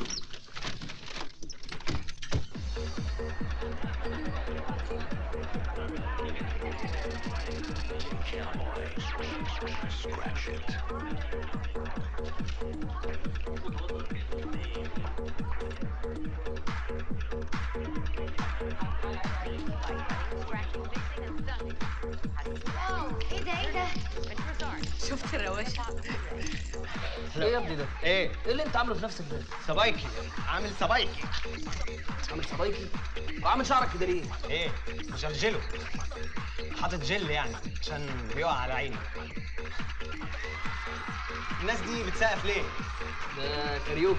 ايه ده؟ شفت الرواشة؟ ايه يا ابني ده؟ ايه اللي انت عامله في نفسك ده؟ سبايكي. عامل سبايكي. وعامل شعرك كده ليه؟ ايه؟ مجلجله. حاطط جل يعني عشان بيقع على عيني. الناس دي بتسقف ليه؟ ده كاريوكي.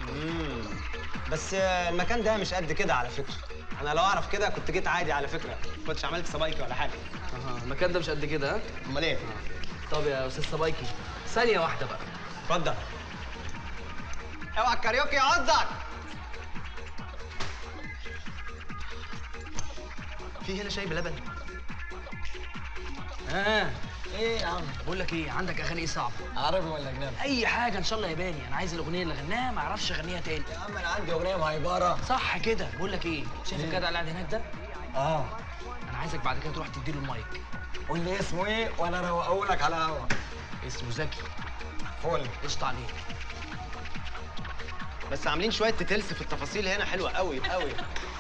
بس المكان ده مش قد كده على فكره. انا لو اعرف كده كنت جيت عادي على فكره، ما كنتش عملت سبايكي ولا حاجه. المكان ده مش قد كده ها؟ امال ايه؟ طب يا استاذ سبايكي ثانيه واحده بقى. اتفضل. اوعى الكاريوكي يعضك. في هنا شاي بلبن؟ ايه يا عم؟ بقول لك ايه، عندك اغاني ايه صعبه؟ عربي ولا اجنبي؟ اي حاجه ان شاء الله ياباني. انا عايز الاغنيه اللي غناها ما اعرفش اغنيها تاني. يا عم انا عندي اغنيه مهيبره. صح كده. بقول لك ايه، شايف الجدع اللي قاعد هناك ده؟ انا عايزك بعد كده تروح تديله المايك. قول لي اسمه ايه وانا اروقهولك على هوا. اسمه زكي. فل. قشطة عليك. بس عاملين شويه تتلس في التفاصيل هنا حلوه قوي قوي.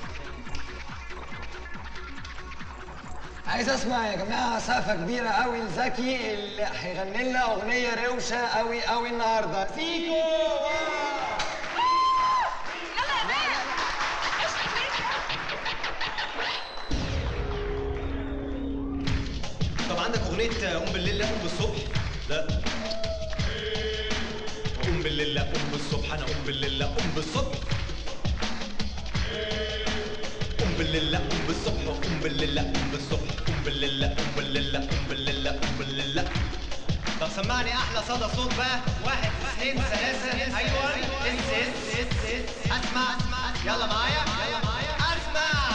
عايز اسمع يا جماعه سقفه كبيره قوي لزكي اللي هيغني لنا اغنيه روشه قوي قوي النهارده. زيكو. طب عندك اغنيه قوم بالليل لا قوم بالصبح؟ لا. قوم بالليل لا قوم بالصبح، انا قوم بالليل لا قوم بالصبح. قوم بالليل لا قوم بالصبح، قوم بالليل لا قوم بالصبح، قوم بالليل لا قوم بالليل لا قوم بالليل لا قوم بالليل لا. طب سمعني احلى صدى صوت بقى. 1 2 3. ايوه اسمع يلا معايا اسمع.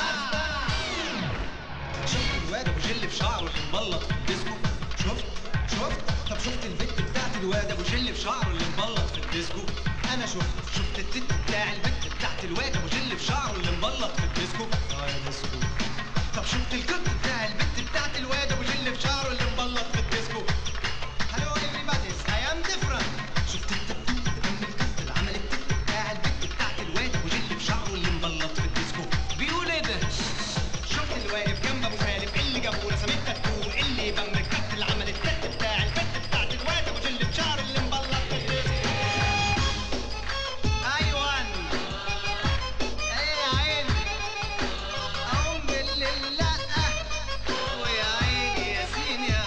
شفت الواد ابو جل في شعره اللي مبلط في الديسكو؟ شفت طب شفت البت بتاعت الواد ابو جل في شعره اللي مبلط في الديسكو؟ انا شفت التت بتاع البت بتاعت الواد ابو جل في شعره اللي مبلط في الديسكو. يا ديسكو. طب شفت الكت بتاع البت بتاعت الواد ابو جل في شعره اللي مبلط في الديسكو؟ هلو everybody I am different. شفت التبتوب دم الكت اللي عمل التت بتاع البت بتاعت الواد ابو جل في شعره اللي مبلط في الديسكو؟ بيقول ايه ده؟ شفت اللي واقف جنب ابو خالد اللي جابه رسم التاتو اللي بم الكت اللي عمل التت بتاع البت بتاعت الواد ابو جل في شعره اللي مبلط في الديسكو. ايوه ايه يا عيني اقوم بالليل لا ويا عيني ياسين يا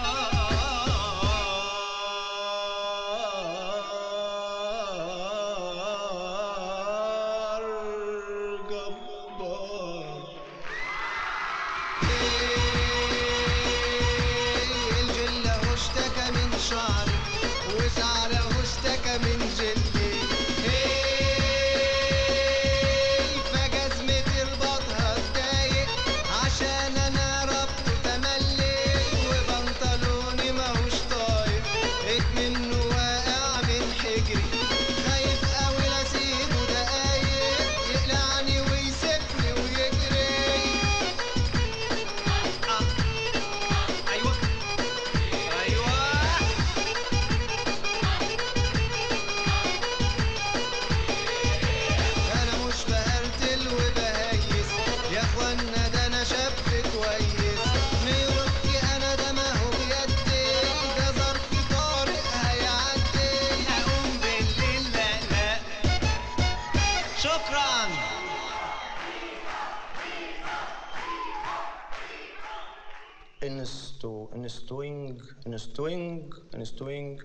صار جبار. الجلة اشتكى من شعري وشعره اشتكى من جلي. فجزمة رباطها اتضايق عشان انا ربطه تملي وبنطلوني ماهوش طايق منه واقع من حجري. خايف قوي لاسيبه دقايق يقلعني ويسيبني ويجري. ايوه انا مش بهرتل وبهيس يا اخوانا ده انا شاب كويس. ميرتي انا ده ما هو بيدي ده ظرف طارئ هيعدي. اقوم بالليل لا لا. شكرا. انستوينج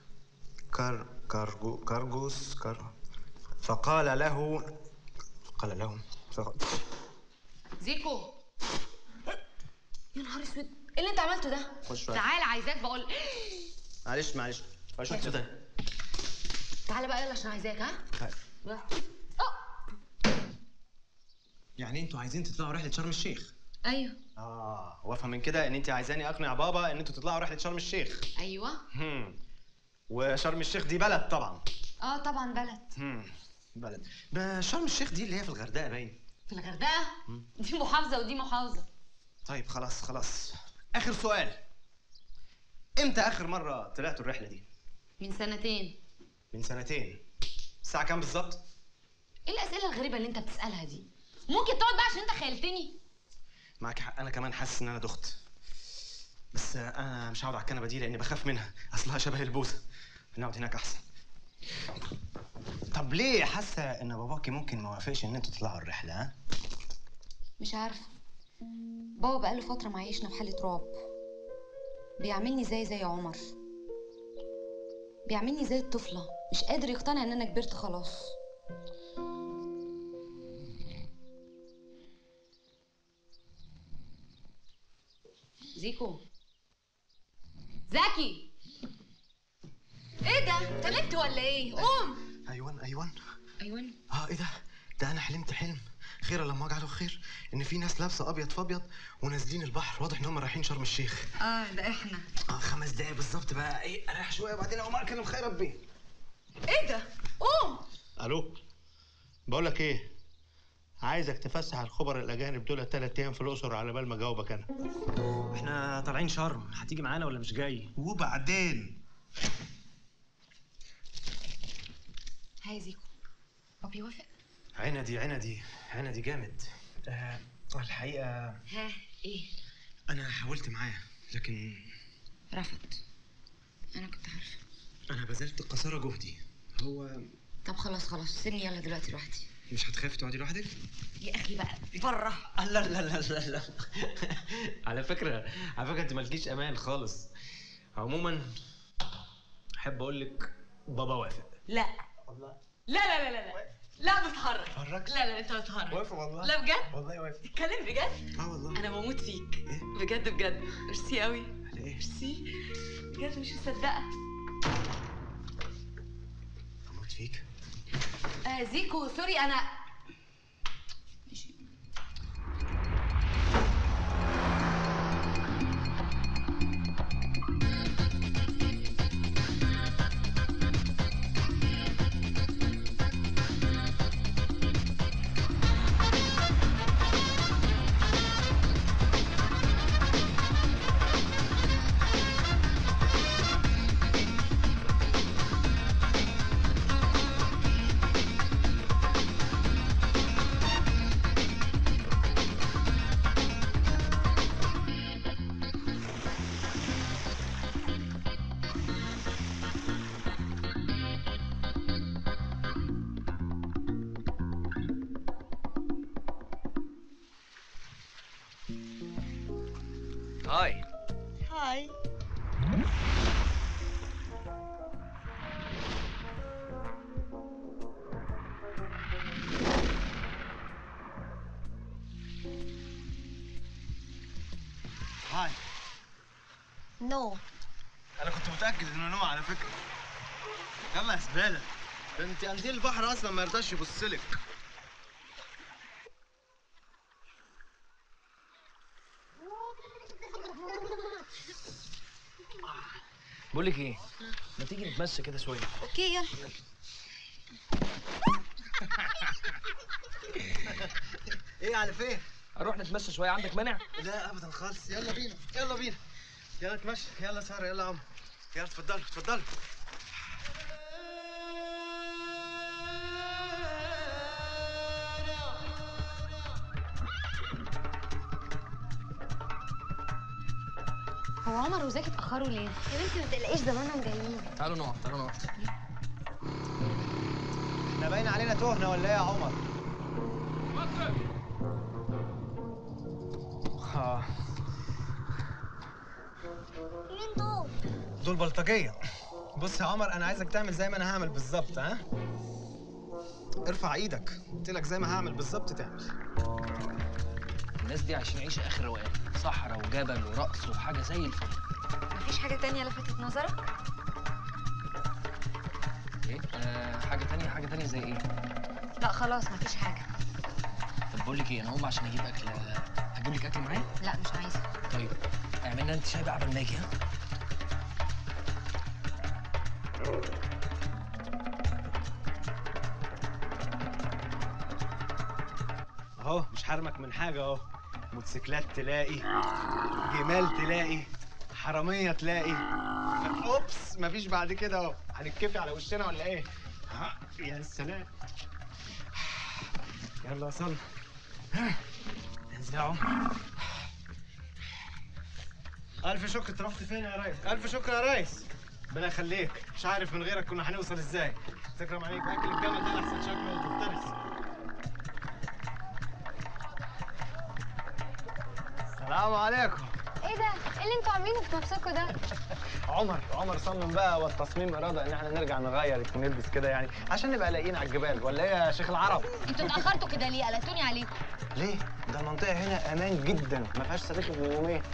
كارجوس فقال له زيكو. يا نهار اسود، ايه اللي انت عملته ده؟ خش شوية. تعال عايزاك بقول. معلش صوتك. تعال بقى يلا عشان عايزاك. ها؟ يلا. يعني انتوا عايزين تطلعوا رحله شرم الشيخ؟ ايوه وافهم من كده ان انت عايزاني اقنع بابا ان انتوا تطلعوا رحله شرم الشيخ. ايوه. وشرم الشيخ دي بلد طبعا. طبعا بلد. بلد. شرم الشيخ دي اللي هي في الغردقه باين. في الغردقه؟ دي محافظه ودي محافظه. طيب خلاص اخر سؤال. امتى اخر مره طلعتوا الرحله دي؟ من سنتين. من سنتين. الساعه كام بالظبط؟ ايه الاسئله الغريبه اللي انت بتسالها دي؟ ممكن تقعد بقى عشان انت خيلتني. معاك حق، انا كمان حاسس ان انا دخت. بس انا مش هقعد على الكنبه دي لاني بخاف منها، اصلها شبه البوسه. نقعد هناك احسن. طب ليه حاسه ان باباكي ممكن ما وافقش ان انتوا تطلعوا الرحله؟ ها؟ مش عارفه. بابا بقاله فتره معيشنا في حاله رعب. بيعملني زي عمر. بيعملني زي الطفله، مش قادر يقتنع ان انا كبرت خلاص. زيكو. زكي. ايه ده؟ انت نمت ولا ايه؟ قوم. ايوان ايه ده انا حلمت حلم خير لما اجعله خير ان في ناس لابسه ابيض في ابيض ونازلين البحر. واضح ان هم رايحين شرم الشيخ. ده احنا. 5 دقايق بالظبط بقى. ايه اريح شويه وبعدين اقوم اكلم خيرت بيه. ايه ده؟ قوم. الو. بقول لك ايه، عايزك تفسح الخبراء الاجانب دول 3 ايام في الاقصر على بال ما اجاوبك انا. احنا طالعين شرم، هتيجي معانا ولا مش جاي؟ وبعدين هاي زيكو، بابي يوافق؟ عندي جامد. الحقيقه ها ايه؟ انا حاولت معاه لكن رفض. انا كنت عارفه. انا بذلت قصارى جهدي. هو طب خلاص سيبني يلا دلوقتي لوحدي. مش هتخافي تقعدي لوحدك؟ يا اخي بقى بره. لا لا لا لا لا على فكره انت مالكيش امان خالص. عموما احب اقول لك بابا وافق. لا لا لا لا لا لا بتهرج. لا لا انت بتهرج. وافق والله. لا بجد؟ والله وافق. تتكلم بجد؟ والله انا بموت فيك. بجد بجد. ميرسي قوي. على ايه؟ ميرسي بجد مش مصدقه. بموت فيك. زيكو سوري انا هاي. هاي. هاي. نو. انا كنت متاكد انه نوع على فكره. يلا يا زباله، ده انت قنديل البحر اصلا ما يرضاش يبص لك. بقول لك ايه؟ ما تيجي نتمشى كده شويه؟ اوكي يلا. ايه على فين؟ اروح نتمشى شويه، عندك مانع؟ لا ابدا خالص. يلا بينا يلا بينا. يلا نتمشى. يلا ساره يلا يا عم. يلا اتفضلوا اتفضلوا. هو عمر وزكي اتأخروا ليه؟ يا بنتي ما تقلقيش زمانهم جايين. تعالوا نقعد تعالوا نقعد. احنا باين علينا تهنا ولا ايه يا عمر؟ مين دول؟ دول بلطجيه. بص يا عمر انا عايزك تعمل زي ما انا هعمل بالظبط. ها؟ ارفع ايدك. قلت لك زي ما هعمل بالظبط تعمل. الناس دي عايشين عيشه اخر روقان، صحراء وجبل ورقص وحاجه زي الفل. مفيش حاجة تانية لفتت نظرك؟ ايه؟ حاجه تانية زي ايه؟ لا خلاص مفيش حاجة. طب بقول لك ايه، انا هقوم عشان اجيب اكل. اجيب لك اكل معايا؟ لا مش عايزة. طيب اعملنا انت شاي بقى قبل ما اجي. ها؟ اهو مش حرمك من حاجه اهو. موتوسيكلات تلاقي، جمال تلاقي، حراميه تلاقي. اوبس مفيش بعد كده اهو. هنتكفي على وشنا ولا ايه؟ يا سلام. يلا وصلنا. انزل يا عمر. الف شكر. رحت فين يا ريس؟ الف شكر يا ريس. ربنا يخليك. مش عارف من غيرك كنا هنوصل ازاي. تكرم عليك. اكل الجمل ده احسن شكله مفترس. السلام عليكم. ايه ده؟ ايه اللي انتوا عاملينه في نفسكم ده؟ عمر صمم بقى والتصميم اراده ان احنا نرجع نغير ونلبس كده يعني عشان نبقى لاقيين على الجبال ولا ايه يا شيخ العرب؟ انتوا اتأخرتوا كده ليه؟ قلقتوني عليكم. ليه؟ ده المنطقه هنا امان جدا، ما فيهاش سلاكب من يومين.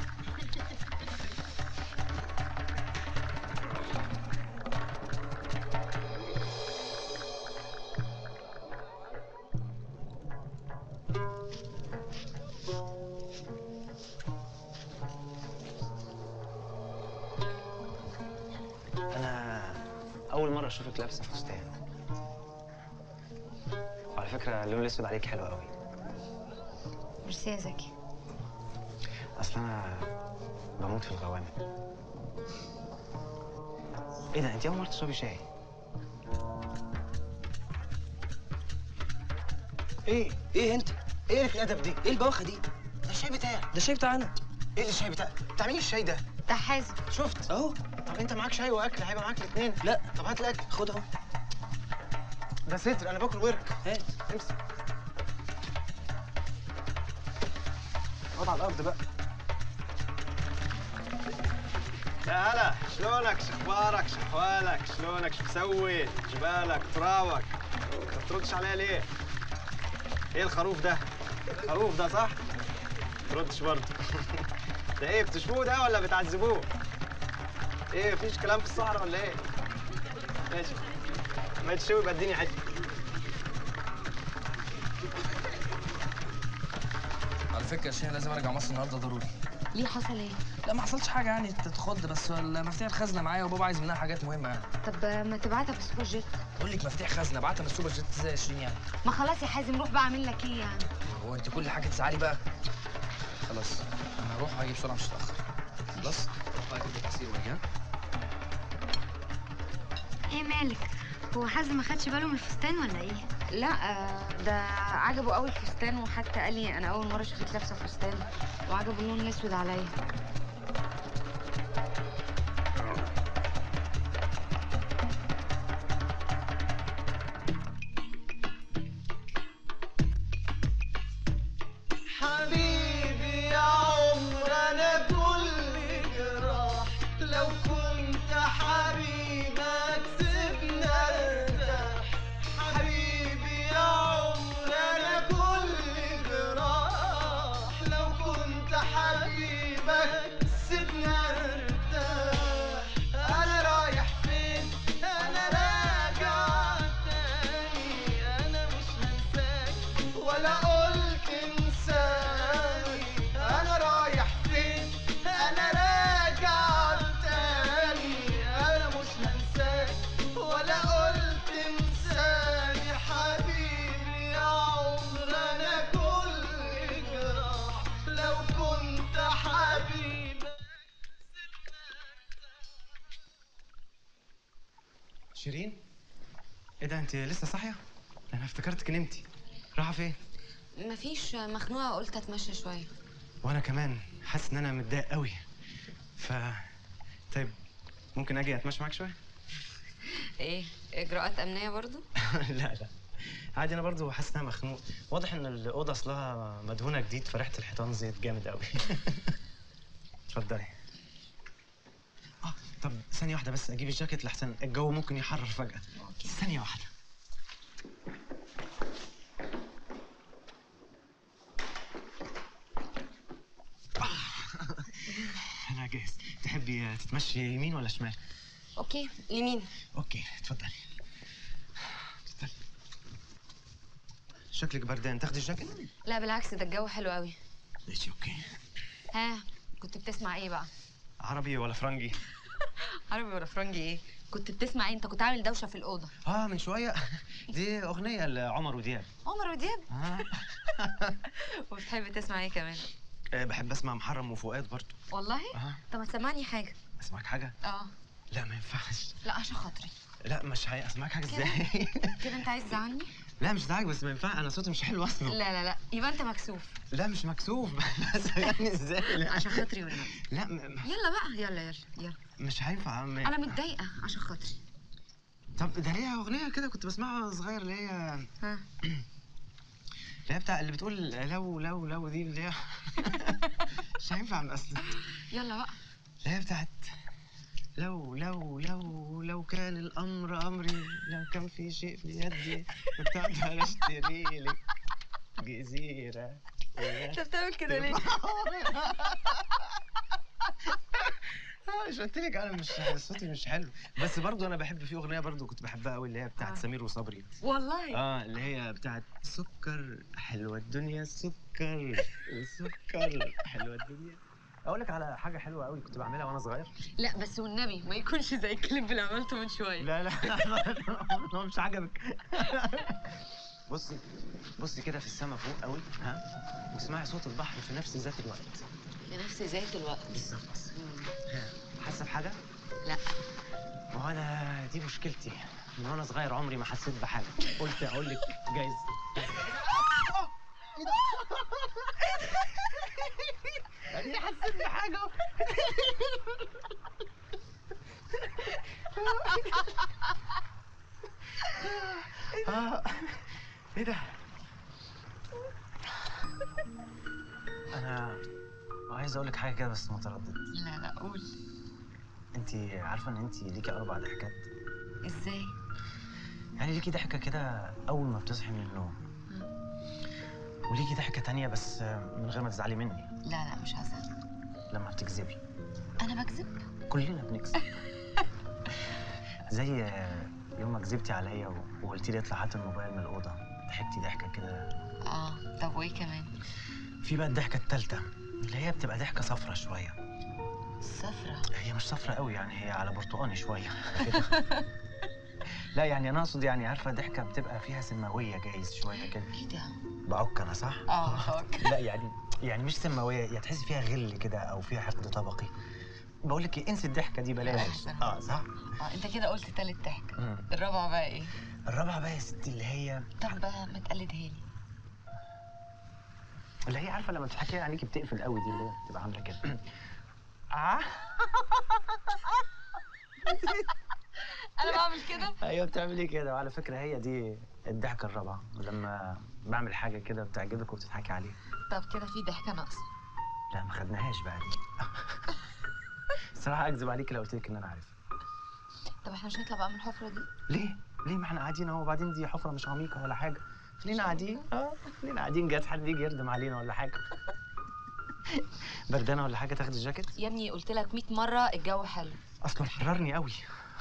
أول مرة أشوفك لابسة فستان. وعلى فكرة اللون الأسود عليك حلو قوي. ميرسي يا زكي. اصل انا بموت في الغوامق. ايه ده، انت اول مره تشربي شاي؟ ايه انت؟ ايه اللي في الادب دي؟ ايه البواخه دي؟ ده الشاي بتاعي. ده الشاي بتاعنا. ايه اللي الشاي بتاعي؟ بتاع مين الشاي ده؟ ده حازم. شفت؟ اهو. طب انت معاك شاي واكل، هيبقى معاك الاثنين. لا. طب هات الاكل. خد اهو. ده ستر، انا باكل ورك. هات. امسك. اقعد على الارض بقى. يا هلا، شلونك؟ شخبارك؟ شحوالك؟ شلونك؟ شو مسوي؟ جبالك؟ تراوك؟ ما بتردش عليا ليه؟ ايه الخروف ده؟ خروف ده صح؟ ما تردش برضه. ده ايه، بتشوفوه ده ولا بتعذبوه؟ ايه، مفيش كلام في الصحراء ولا ايه؟ ماشي. ما يتشوي يبقى اديني حته. على فكره يا شيخ لازم ارجع مصر النهارده ضروري. ليه، حصل ايه؟ لا ما حصلش حاجه يعني تتخض، بس المفاتيح الخزنه معايا وبابا عايز منها حاجات مهمه يعني. طب ما تبعتها بالسوبر جيت. بقول لك مفاتيح خزنه، بعتها من السوبر جيت ازاي يا شيرين يعني؟ ما خلاص يا حازم، روح بقى اعمل لك ايه يعني؟ هو انت كل حاجه تزعلي بقى؟ خلاص انا هروح واجي بسرعه مش هتاخر. خلاص روح بقى اجيب لك عصير واجي. ها؟ ايه مالك؟ هو حازم ما خدش باله من الفستان ولا ايه؟ لا ده عجبه قوي الفستان، وحتى قال لي انا اول مره اشوفك لابسه فستان، وعجبه اللون الاسود عليا. حبيبي يا عمر انا كل جراح، لو كنت حبيبك سيبني ارتاح. حبيبي يا عمر انا كل جراح، لو كنت حبيبك سيبني ارتاح. انا رايح فين؟ انا راجع تاني، انا مش هنساك ولا قلت انساني. انا رايح فين؟ انا راجع تاني، انا مش هنساك ولا قلت انساني. حبيبي يا عمر انا كل جراح، لو كنت حبيبك. شيرين؟ ايه ده، انت لسه صاحيه؟ انا افتكرتك نمتي. رايحه فين؟ مفيش، مخنوقه قلت اتمشى شويه. وانا كمان حاسس ان انا متضايق قوي. طيب ممكن اجي اتمشى معاك شويه؟ ايه، اجراءات امنيه برضو؟ لا عادي، انا برضو حاسس ان انا مخنوق. واضح ان الاوضه اصلها مدهونه جديد، فريحه الحيطان زيت جامد قوي. اتفضلي. طب ثانيه واحده بس اجيب الجاكيت لحسن الجو ممكن يحرر فجاه. ثانيه واحده. انا جاهز. تحبي تتمشي يمين ولا شمال؟ اوكي، يمين. اوكي اتفضلي. اتفضلي. شكلك بردان، تاخدي الجاكيت؟ لا بالعكس، ده الجو حلو قوي. ماشي اوكي. ها، كنت بتسمع ايه بقى؟ عربي ولا فرنجي؟ عربي ولا فرنجي ايه؟ كنت بتسمع ايه؟ انت كنت عامل دوشه في الاوضه. من شويه. دي اغنيه لعمر ودياب. عمر ودياب؟ وبتحب تسمع ايه كمان؟ بحب اسمع محرم وفؤاد برضو. والله؟ طب ما تسمعني حاجه. اسمعك حاجه؟ لا ما ينفعش. لا عشان خاطري. لا مش اسمعك حاجه ازاي؟ كده انت عايز تزعلني؟ لا مش زعلك، بس ما ينفعش، انا صوتي مش حلو اصلا. لا يبقى انت مكسوف. لا مش مكسوف. بس يعني ازاي؟ عشان خاطري ولا لا يلا بقى، يلا مش هينفع. انا متضايقه عشان خاطري. طب ده هي اغنيه كده كنت بسمعها وانا صغير، اللي هي اللي هي بتاع اللي بتقول لو دي اللي هي مش هينفع اصلا. يلا بقى. اللي هي بتاعت لو كان الامر امري، لو كان في شيء في يدي كنت اقدر اشتري لك جزيره. انت بتعمل كده ليه؟ مش قلت لك انا مش صوتي مش حلو، بس برضو انا بحب في اغنيه برضو كنت بحبها قوي، اللي هي بتاعت سمير وصبري. والله؟ اللي هي بتاعت سكر حلوه الدنيا، سكر وسكر حلوه الدنيا. اقول لك على حاجه حلوه قوي كنت بعملها وانا صغير. لا بس والنبي ما يكونش زي الكليب اللي عملته من شويه. لا هو مش عجبك. بصي كده في السما فوق قوي، ها؟ واسمعي صوت البحر في نفس ذات الوقت. في نفس ذات الوقت. بالظبط. حاسه بحاجه؟ لا. ما هو انا دي مشكلتي، من وانا صغير عمري ما حسيت بحاجه، قلت اقول لك جايز. أنا حسيت بحاجة. ايه ده؟ انا عايز اقول لك حاجه كده بس متردد. لا قول. انت عارفه ان انت ليكي 4 ضحكات؟ ازاي؟ يعني ليكي ضحكه كده اول ما بتصحي من النوم، وليكي ضحكه تانية بس من غير ما تزعلي مني. لا مش هزعل. لما بتكذبي. انا بكذب؟ كلنا بنكذب. زي يوم ما كذبتي عليا وقلتي لي اطلع هات الموبايل من الاوضه، ضحكتي ضحكه كده. طب وايه كمان؟ في بقى الضحكه الثالثه اللي هي بتبقى ضحكه صفرة شويه. صفرة؟ هي مش صفرة قوي، يعني هي على برتقاني شويه. لا يعني انا اقصد، يعني عارفه ضحكه بتبقى فيها سماويه جايز شويه كده. ايه ده؟ بعك انا صح؟ بعك. لا يعني مش سماويه، يعني تحسي فيها غل كده او فيها حقد طبقي. بقول لك ايه، انسي الضحكه دي بلاش. صح؟ انت كده قلت تالت ضحكه. الرابعه بقى ايه؟ الرابعه بقى يا ستي اللي هي، طب بقى ما تقلدها لي. اللي هي عارفه لما تضحكي عليكي بتقفل قوي، دي اللي هي بتبقى عامله كده. انا بعمل كده؟ ايوه بتعملي كده، وعلى فكره هي دي الضحكه الرابعه، لما بعمل حاجه كده بتعجبك وبتضحكي عليها. طب كده في ضحكه ناقصه. لا ما خدناهاش بقى دي. الصراحه اكذب عليكي لو قلت لك ان انا عارفها. طب احنا مش نطلع بقى من الحفره دي؟ ليه؟ ما احنا قاعدين اهو، وبعدين دي حفره مش عميقه ولا حاجه. خلينا قاعدين. خلينا قاعدين، جاز حد يجي يردم علينا ولا حاجه. بردانه ولا حاجه تاخد الجاكيت؟ يا ابني قلت لك 100 مره الجو حلو. اصلا حررني قوي.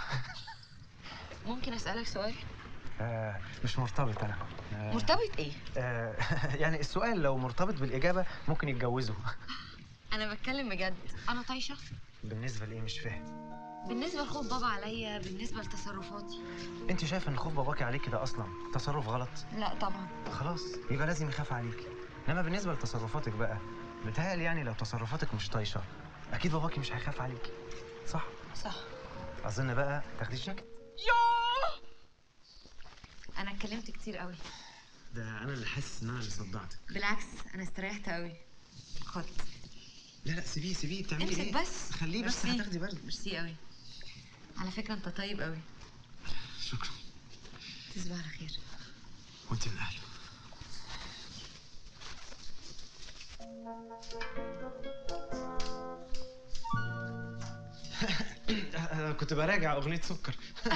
ممكن اسالك سؤال؟ مش مرتبط انا. مرتبط ايه؟ يعني السؤال لو مرتبط بالاجابه ممكن يتجوزوا. انا بتكلم بجد. انا طايشه. بالنسبه لايه؟ مش فاهم. بالنسبه لخوف بابا عليا، بالنسبه لتصرفاتي. انت شايفه ان خوف باباكي عليكي ده اصلا تصرف غلط؟ لا طبعا. خلاص يبقى لازم يخاف عليكي. انما بالنسبه لتصرفاتك بقى، بتهيألي يعني لو تصرفاتك مش طايشه اكيد باباكي مش هيخاف عليكي. صح؟ صح. اظن بقى تاخدي الجاكيت. ياه، انا اتكلمت كتير قوي. ده انا اللي حاسس ان انا اللي صدعتك. بالعكس انا استريحت قوي. خد. لا سيبيه بتعملي ايه؟ امسك بس. خليه بس، هتاخدي برد. ميرسي قوي. على فكره انت طيب قوي. شكرا. تصبح على خير. وانت من اهله. كنت براجع اغنيه سكر.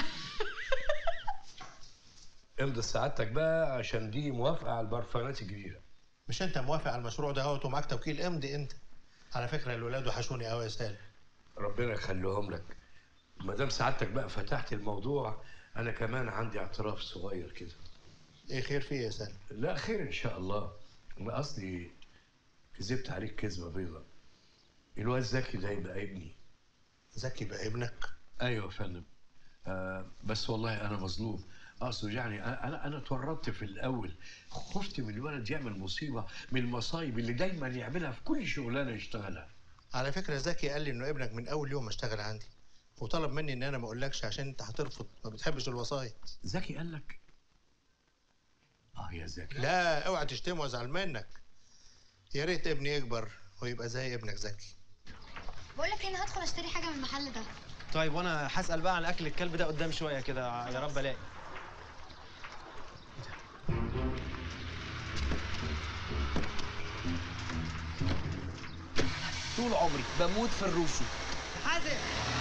امضي سعادتك بقى عشان دي موافقه على البرفانات الجديده. مش انت موافق على المشروع ده اهوت ومعاك توكيل؟ امضي انت. على فكره الولاد وحشوني قوي يا سالم. ربنا يخليهم لك. ما دام سعادتك بقى فتحت الموضوع، انا كمان عندي اعتراف صغير كده. ايه خير فيه يا سالم؟ لا خير ان شاء الله. انا قصدي كذبت عليك كذبه بيضاء. الواد زكي ده يبقى ابني. زكي بقى ابنك؟ ايوه يا فندم. بس والله انا مظلوم. اقصد يعني انا اتورطت في الاول، خفت من الولد يعمل مصيبه من المصايب اللي دايما يعملها في كل شغلانه يشتغلها. على فكره زكي قال لي انه ابنك من اول يوم ما اشتغل عندي، وطلب مني ان انا ما اقولكش عشان انت هترفض، ما بتحبش الوسايط. زكي قال لك؟ يا زكي. لا اوعى تشتمه وازعل منك. يا ريت ابني يكبر ويبقى زي ابنك زكي. بقول لك انا هدخل اشتري حاجه من المحل ده. طيب وانا هسأل بقى عن اكل الكلب ده قدام شويه كده، يا رب الاقي. طول عمري بموت في الروسي. حازم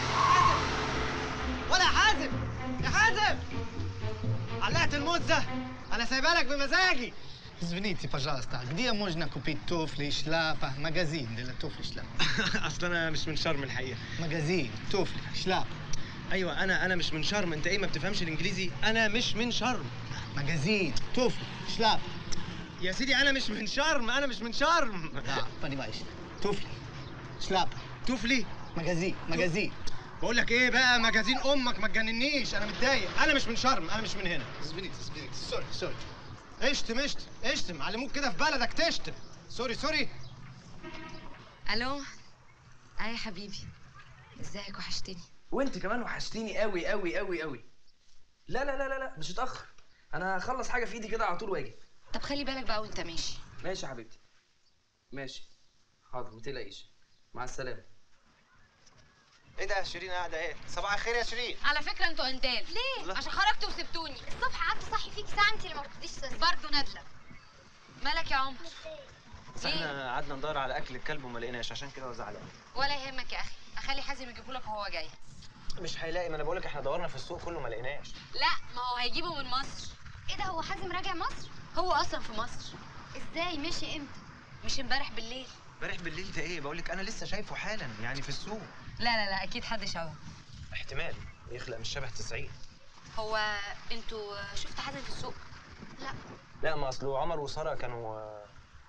ولا حازم يا حازم، علقت الموزة انا سايبها لك بمزاجي. Извините, пожалуйста, где можно купить туфли, шляпа, магазин для туфли, шляпа? اصل انا مش من شرم الحقيقه. магазин, туфли, шляпа. ايوه انا مش من شرم. انت ايه ما بتفهمش الانجليزي؟ انا مش من شرم. магазин, туфли, шляпа. يا سيدي انا مش من شرم، انا مش من شرم. Да, понимаешь. туфли, шляпа. توفلي؟ магазин, магазин. بقول لك ايه بقى، مجازين امك ما تجننيش، انا متضايق. انا مش من شرم، انا مش من هنا. Извините, sorry. اشتم علموك كده في بلدك تشتم. سوري. الو. يا حبيبي، ازيك؟ وحشتني. وانت كمان وحشتيني قوي قوي قوي قوي. لا مش هتاخر، انا هخلص حاجه في ايدي كده على طول واجي. طب خلي بالك بقى وانت ماشي. ماشي يا حبيبتي، ماشي، حاضر، ما تقلقيش، مع السلامه. ايه ده يا شيرين قاعده ايه؟ صباح الخير يا شيرين. على فكره انتوا اندال. ليه؟ عشان خرجتوا وسبتوني الصبح. قعدت صحي فيكي ساعه انت اللي ما بتديش برضه نادله. مالك يا عمر؟ بس احنا قعدنا ندور على اكل الكلب وما لقيناش، عشان كده زعلان. ولا يهمك يا اخي، اخلي حازم يجيبه لك وهو جاي. مش هيلاقي، ما انا بقول لك احنا دورنا في السوق كله ما لقيناش. لا، ما هو هيجيبه من مصر. ايه ده؟ هو حازم راجع مصر؟ هو اصلا في مصر. ازاي؟ مشي امتى؟ مش امبارح بالليل. امبارح بالليل ده ايه؟ بقول لك انا لسه شايفه حالا يعني في السوق. لا اكيد حد شبه. احتمال يخلق مش شبه 90. هو انتوا شفتوا حازم في السوق؟ لا ما اصله عمر وساره كانوا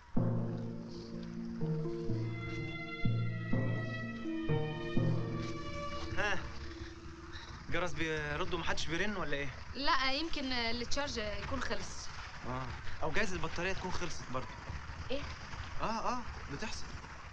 جرس بيردوا محدش بيرن ولا ايه؟ لا، يمكن التشارج يكون خلص. او جايز البطاريه تكون خلصت برضه. ايه؟ بتحصل.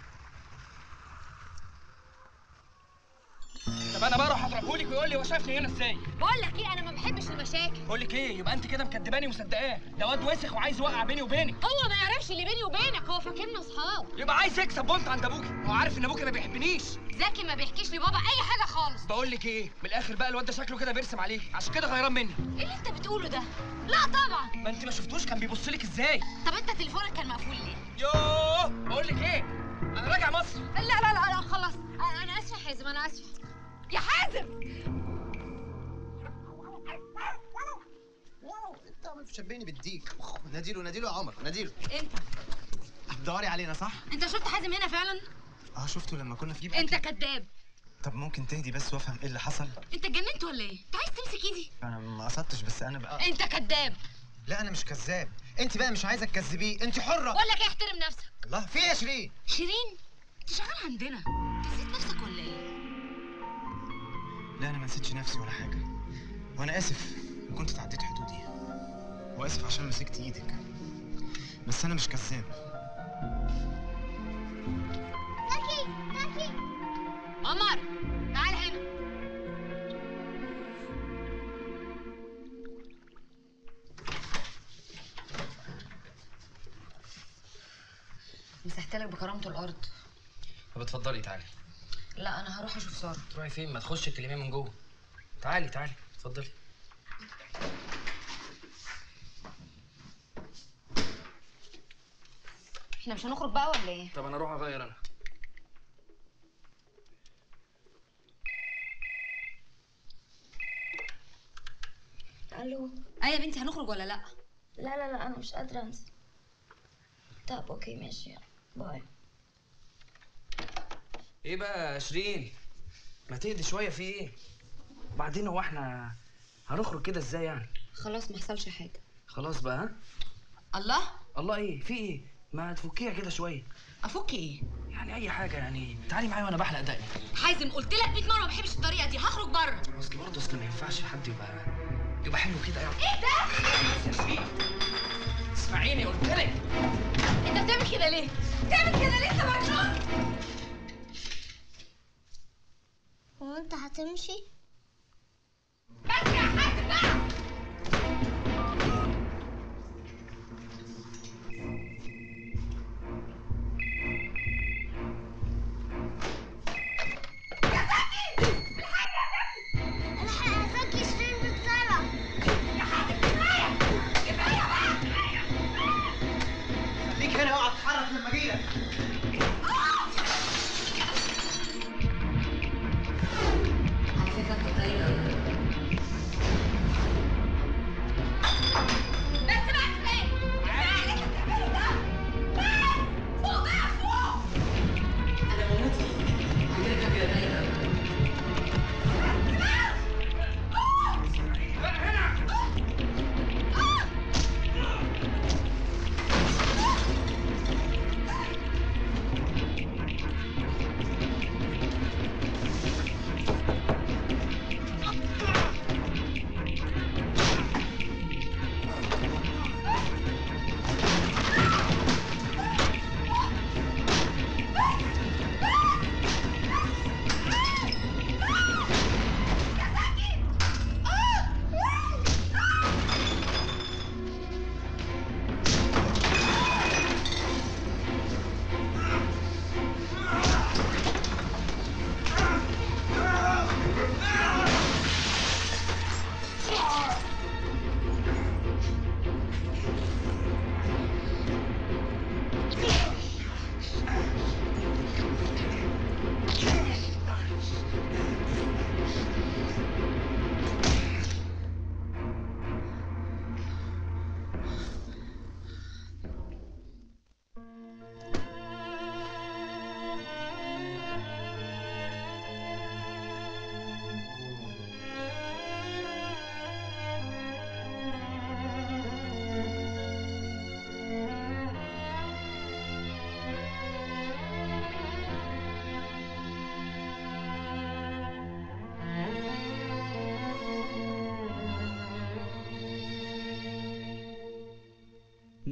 طب انا بقى اروح اضربهولك ويقول لي هو شافني هنا ازاي؟ بقول لك ايه، انا ما بحبش المشاكل. بقول لك ايه، يبقى انت كده مكدباني ومصدقاه، ده واد وسخ وعايز يوقع بيني وبينك. هو ما يعرفش اللي بيني وبينك، هو فاكرنا اصحاب. يبقى عايز يكسب بونت عند ابوكي، هو عارف ان ابوكي ما بيحبنيش. زكي ما بيحكيش لبابا اي حاجه خالص. بقول لك ايه، من الاخر بقى الواد ده شكله كده بيرسم عليك، عشان كده غيران مني. ايه اللي انت بتقوله ده؟ لا طبعا. ما انت ما شفتوش كان بيبص لك ازاي؟ طب انت تليفونك كان مقفول ليه؟ يوه، بقول لك ايه، انا راجع مصر. لا خلاص، انا اسفه يا حازم، انا اسفه يا حازم. انت مشبهني بالديك. ناديله يا عمر، ناديله. انت بتدوري علينا صح؟ انت شفت حازم هنا فعلا؟ شفته لما كنا في انت كذاب. طب ممكن تهدي بس وافهم ايه اللي حصل؟ انت اتجننت ولا ايه؟ انت عايز تمسك ايدي؟ انا ما قصدتش، بس انا بقى انت كذاب. لا انا مش كذاب، انت بقى مش عايزه تكذبيه، انت حره. بقول لك ايه، احترم نفسك. الله، في ايه يا شيرين؟ شيرين؟ انت شغال عندنا، انت نسيت نفسك ولا ايه؟ لا انا ما نسيتش نفسي ولا حاجه، وانا اسف ان كنت تعديت حدودي، واسف عشان مسكت ايدك، بس انا مش كذاب. زكي عمر تعال هنا. مسحت لك بكرامة الارض. طب اتفضلي تعالي. لا انا هروح اشوف ساره. تروحي فين؟ ما تخش الكلمه من جوه. تعالي اتفضلي. احنا مش هنخرج بقى ولا ايه؟ طب انا اروح اغير انا. الو. يا بنتي هنخرج ولا لا؟ لا انا مش قادره انزل. طب اوكي ماشي، يلا باي. ايه بقى يا شيرين؟ ما تهدي شويه، في ايه؟ وبعدين هو احنا هنخرج كده ازاي يعني؟ خلاص ما حصلش حاجه. خلاص بقى، ها؟ الله ايه؟ في ايه؟ ما تفكيها كده شويه. افك ايه؟ يعني اي حاجه، يعني تعالي معايا وانا بحلق دقني. حازم قلت لك 100 مره ما بحبش الطريقه دي، هخرج بره. اصل ما ينفعش حد يبقى حلو كده يعني. ايه ده؟ يا شيرين اسمعيني قلت لك. انت بتعمل كده ليه؟ انت مجنون؟ هو انت هتمشي؟ بس يا حازم بقى. خليك هنا اوعى تتحرك لما اجيلك. على فكره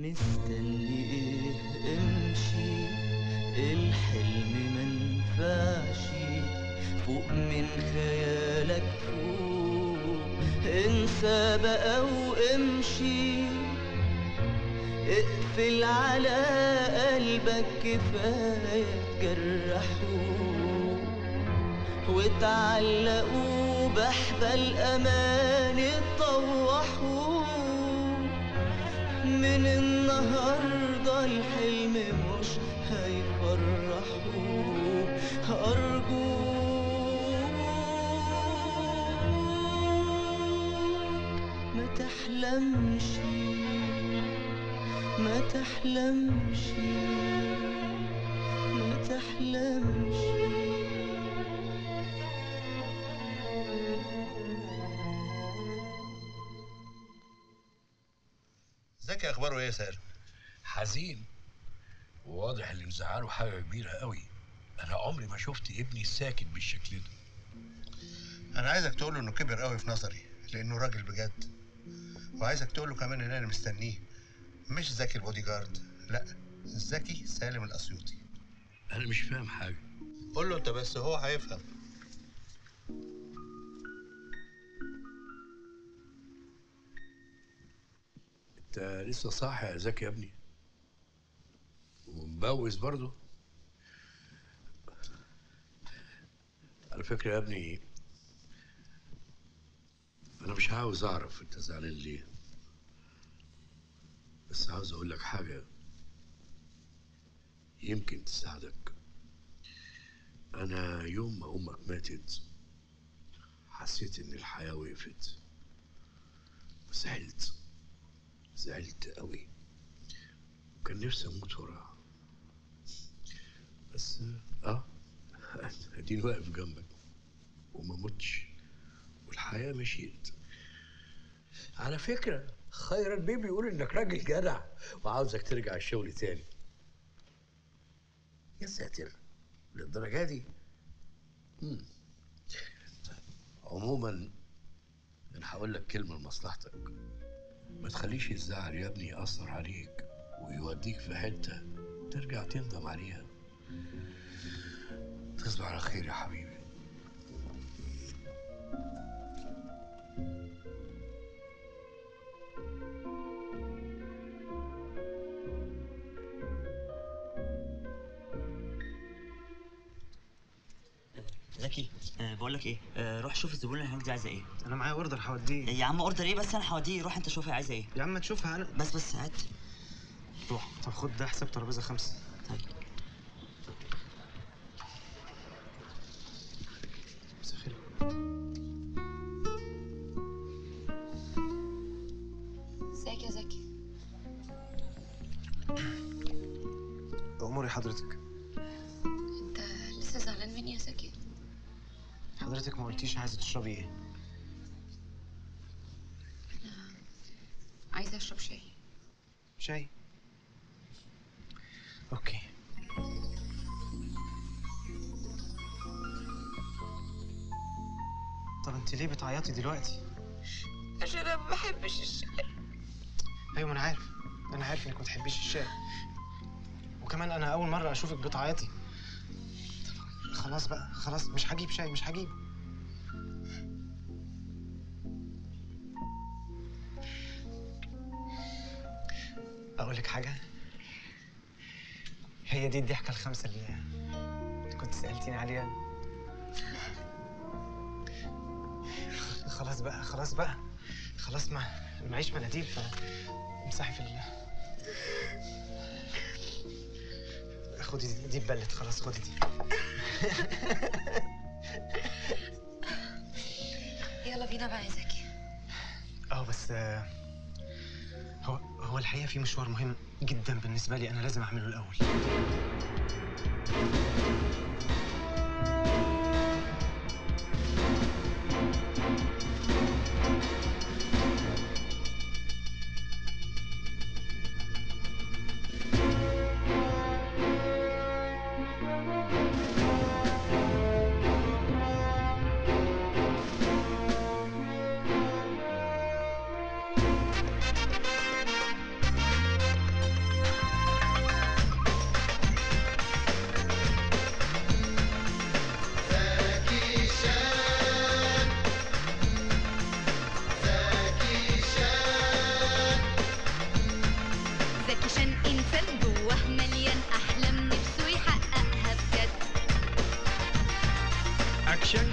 مستني ايه؟ امشي، الحلم منفعش، فوق من خيالك فوق، انسى بقى وامشي، اقفل على قلبك كفاية تجرحوه، وتعلقوا بحبل امان تطوحوه. من النهارده الحلم مش هيفرحوه، ارجوك ما تحلمش، ما تحلمش، ما تحلمش. زكي اخباره ايه يا سالم؟ حزين، وواضح اللي مزعله حاجه كبيره قوي. انا عمري ما شفت ابني ساكت بالشكل ده. انا عايزك تقول له انه كبر قوي في نظري لانه راجل بجد، وعايزك تقول له كمان ان انا مستنيه، مش زكي البودي جارد، لا، زكي سالم الاسيوطي. انا مش فاهم حاجه. قول له انت بس هو هيفهم. انت لسه صاحي يا زكي يا ابني؟ ومبوز برضه؟ على فكره يا ابني، انا مش عاوز اعرف انت زعلان ليه، بس عاوز اقول لك حاجه يمكن تساعدك. انا يوم ما امك ماتت حسيت ان الحياه وقفت، وزعلت، زعلت قوي، وكان نفسي اموت وراها، بس اديني واقف جنبك وما متش، والحياه مشيت. على فكره خير البيه بيقول انك راجل جدع وعاوزك ترجع الشغل تاني. يا ساتر، للدرجه دي؟ عموما انا هقول لك كلمه لمصلحتك، ما تخليش الزعل يا ابني يأثر عليك ويوديك في حته ترجع تندم عليها. تصبح على خير يا حبيبي. زكي، بقول لك ايه، روح شوف الزبون اللي هناك دي عايزه ايه. انا معايا اوردر هوديه. يا عم اوردر ايه بس، انا هوديه، روح انت شوف هي عايزه ايه. يا عم تشوفها انا. بس هات، روح. طب خد ده حساب ترابيزه 5. طيب. مسخر. ازيك يا زكي؟ اموري حضرتك. انت لسه زعلان مني يا زكي؟ حضرتك ما قلتيش عايزه تشربي ايه؟ عايزه اشرب شاي. شاي؟ اوكي. طب انت ليه بتعيطي دلوقتي؟ عشان انا ما بحبش الشاي. ايوه، انا عارف انك ما بتحبيش الشاي، وكمان انا اول مره اشوفك بتعيطي. طب خلاص بقى، خلاص، مش هجيب شاي، مش هجيب. اقول لك حاجه، هي دي الضحكه ال5 اللي كنت سالتيني عليها. خلاص بقى، خلاص بقى، خلاص، معيش مناديل، فامسحي في خدي دي اتبلت، خلاص خدي دي. يلا بينا بقى يا زكي. بس هو الحقيقه في مشوار مهم جدا بالنسبه لي، انا لازم اعمله الاول.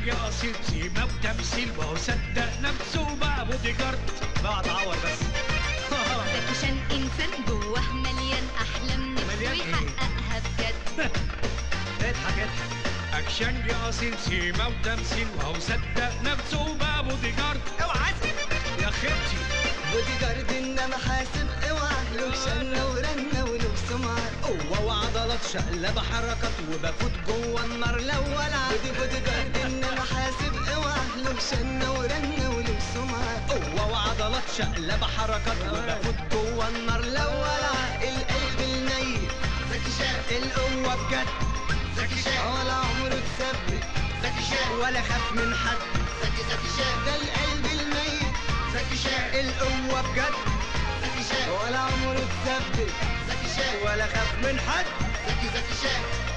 اكشنجي اصيل سيما وتمثيل وهو صدق نفسه بقى بودي جارد. بقى اتعور بس. زكي شان انسان جواه مليان احلام نفسه يحققها بجد. اضحك اضحك. اكشنجي اصيل سيما وتمثيل وهو صدق نفسه بقى بودي جارد. اوعى يا خيبتي بودي جارد انما حاسب اوعى له شنه ورنه وله سمعه. قوة وعضلات شقلبة حركات وبفوت جوه النار لو ولع. بودي جارد انما حاسب اوعى له شنه ورنه وله سمعه. قوة وعضلات شقلبة حركات وبفوت جوه النار لو ولع. القلب الميت زكي شان. القوة بجد زكي شان. ولا عمره اتثبت زكي شان. ولا خاف من حد زكي شان. ده القلب الميت زكي شان. القوة بجد زكي شان. ولا عمره اتثبت زكي شان. ولا خاف من حد زكي شان.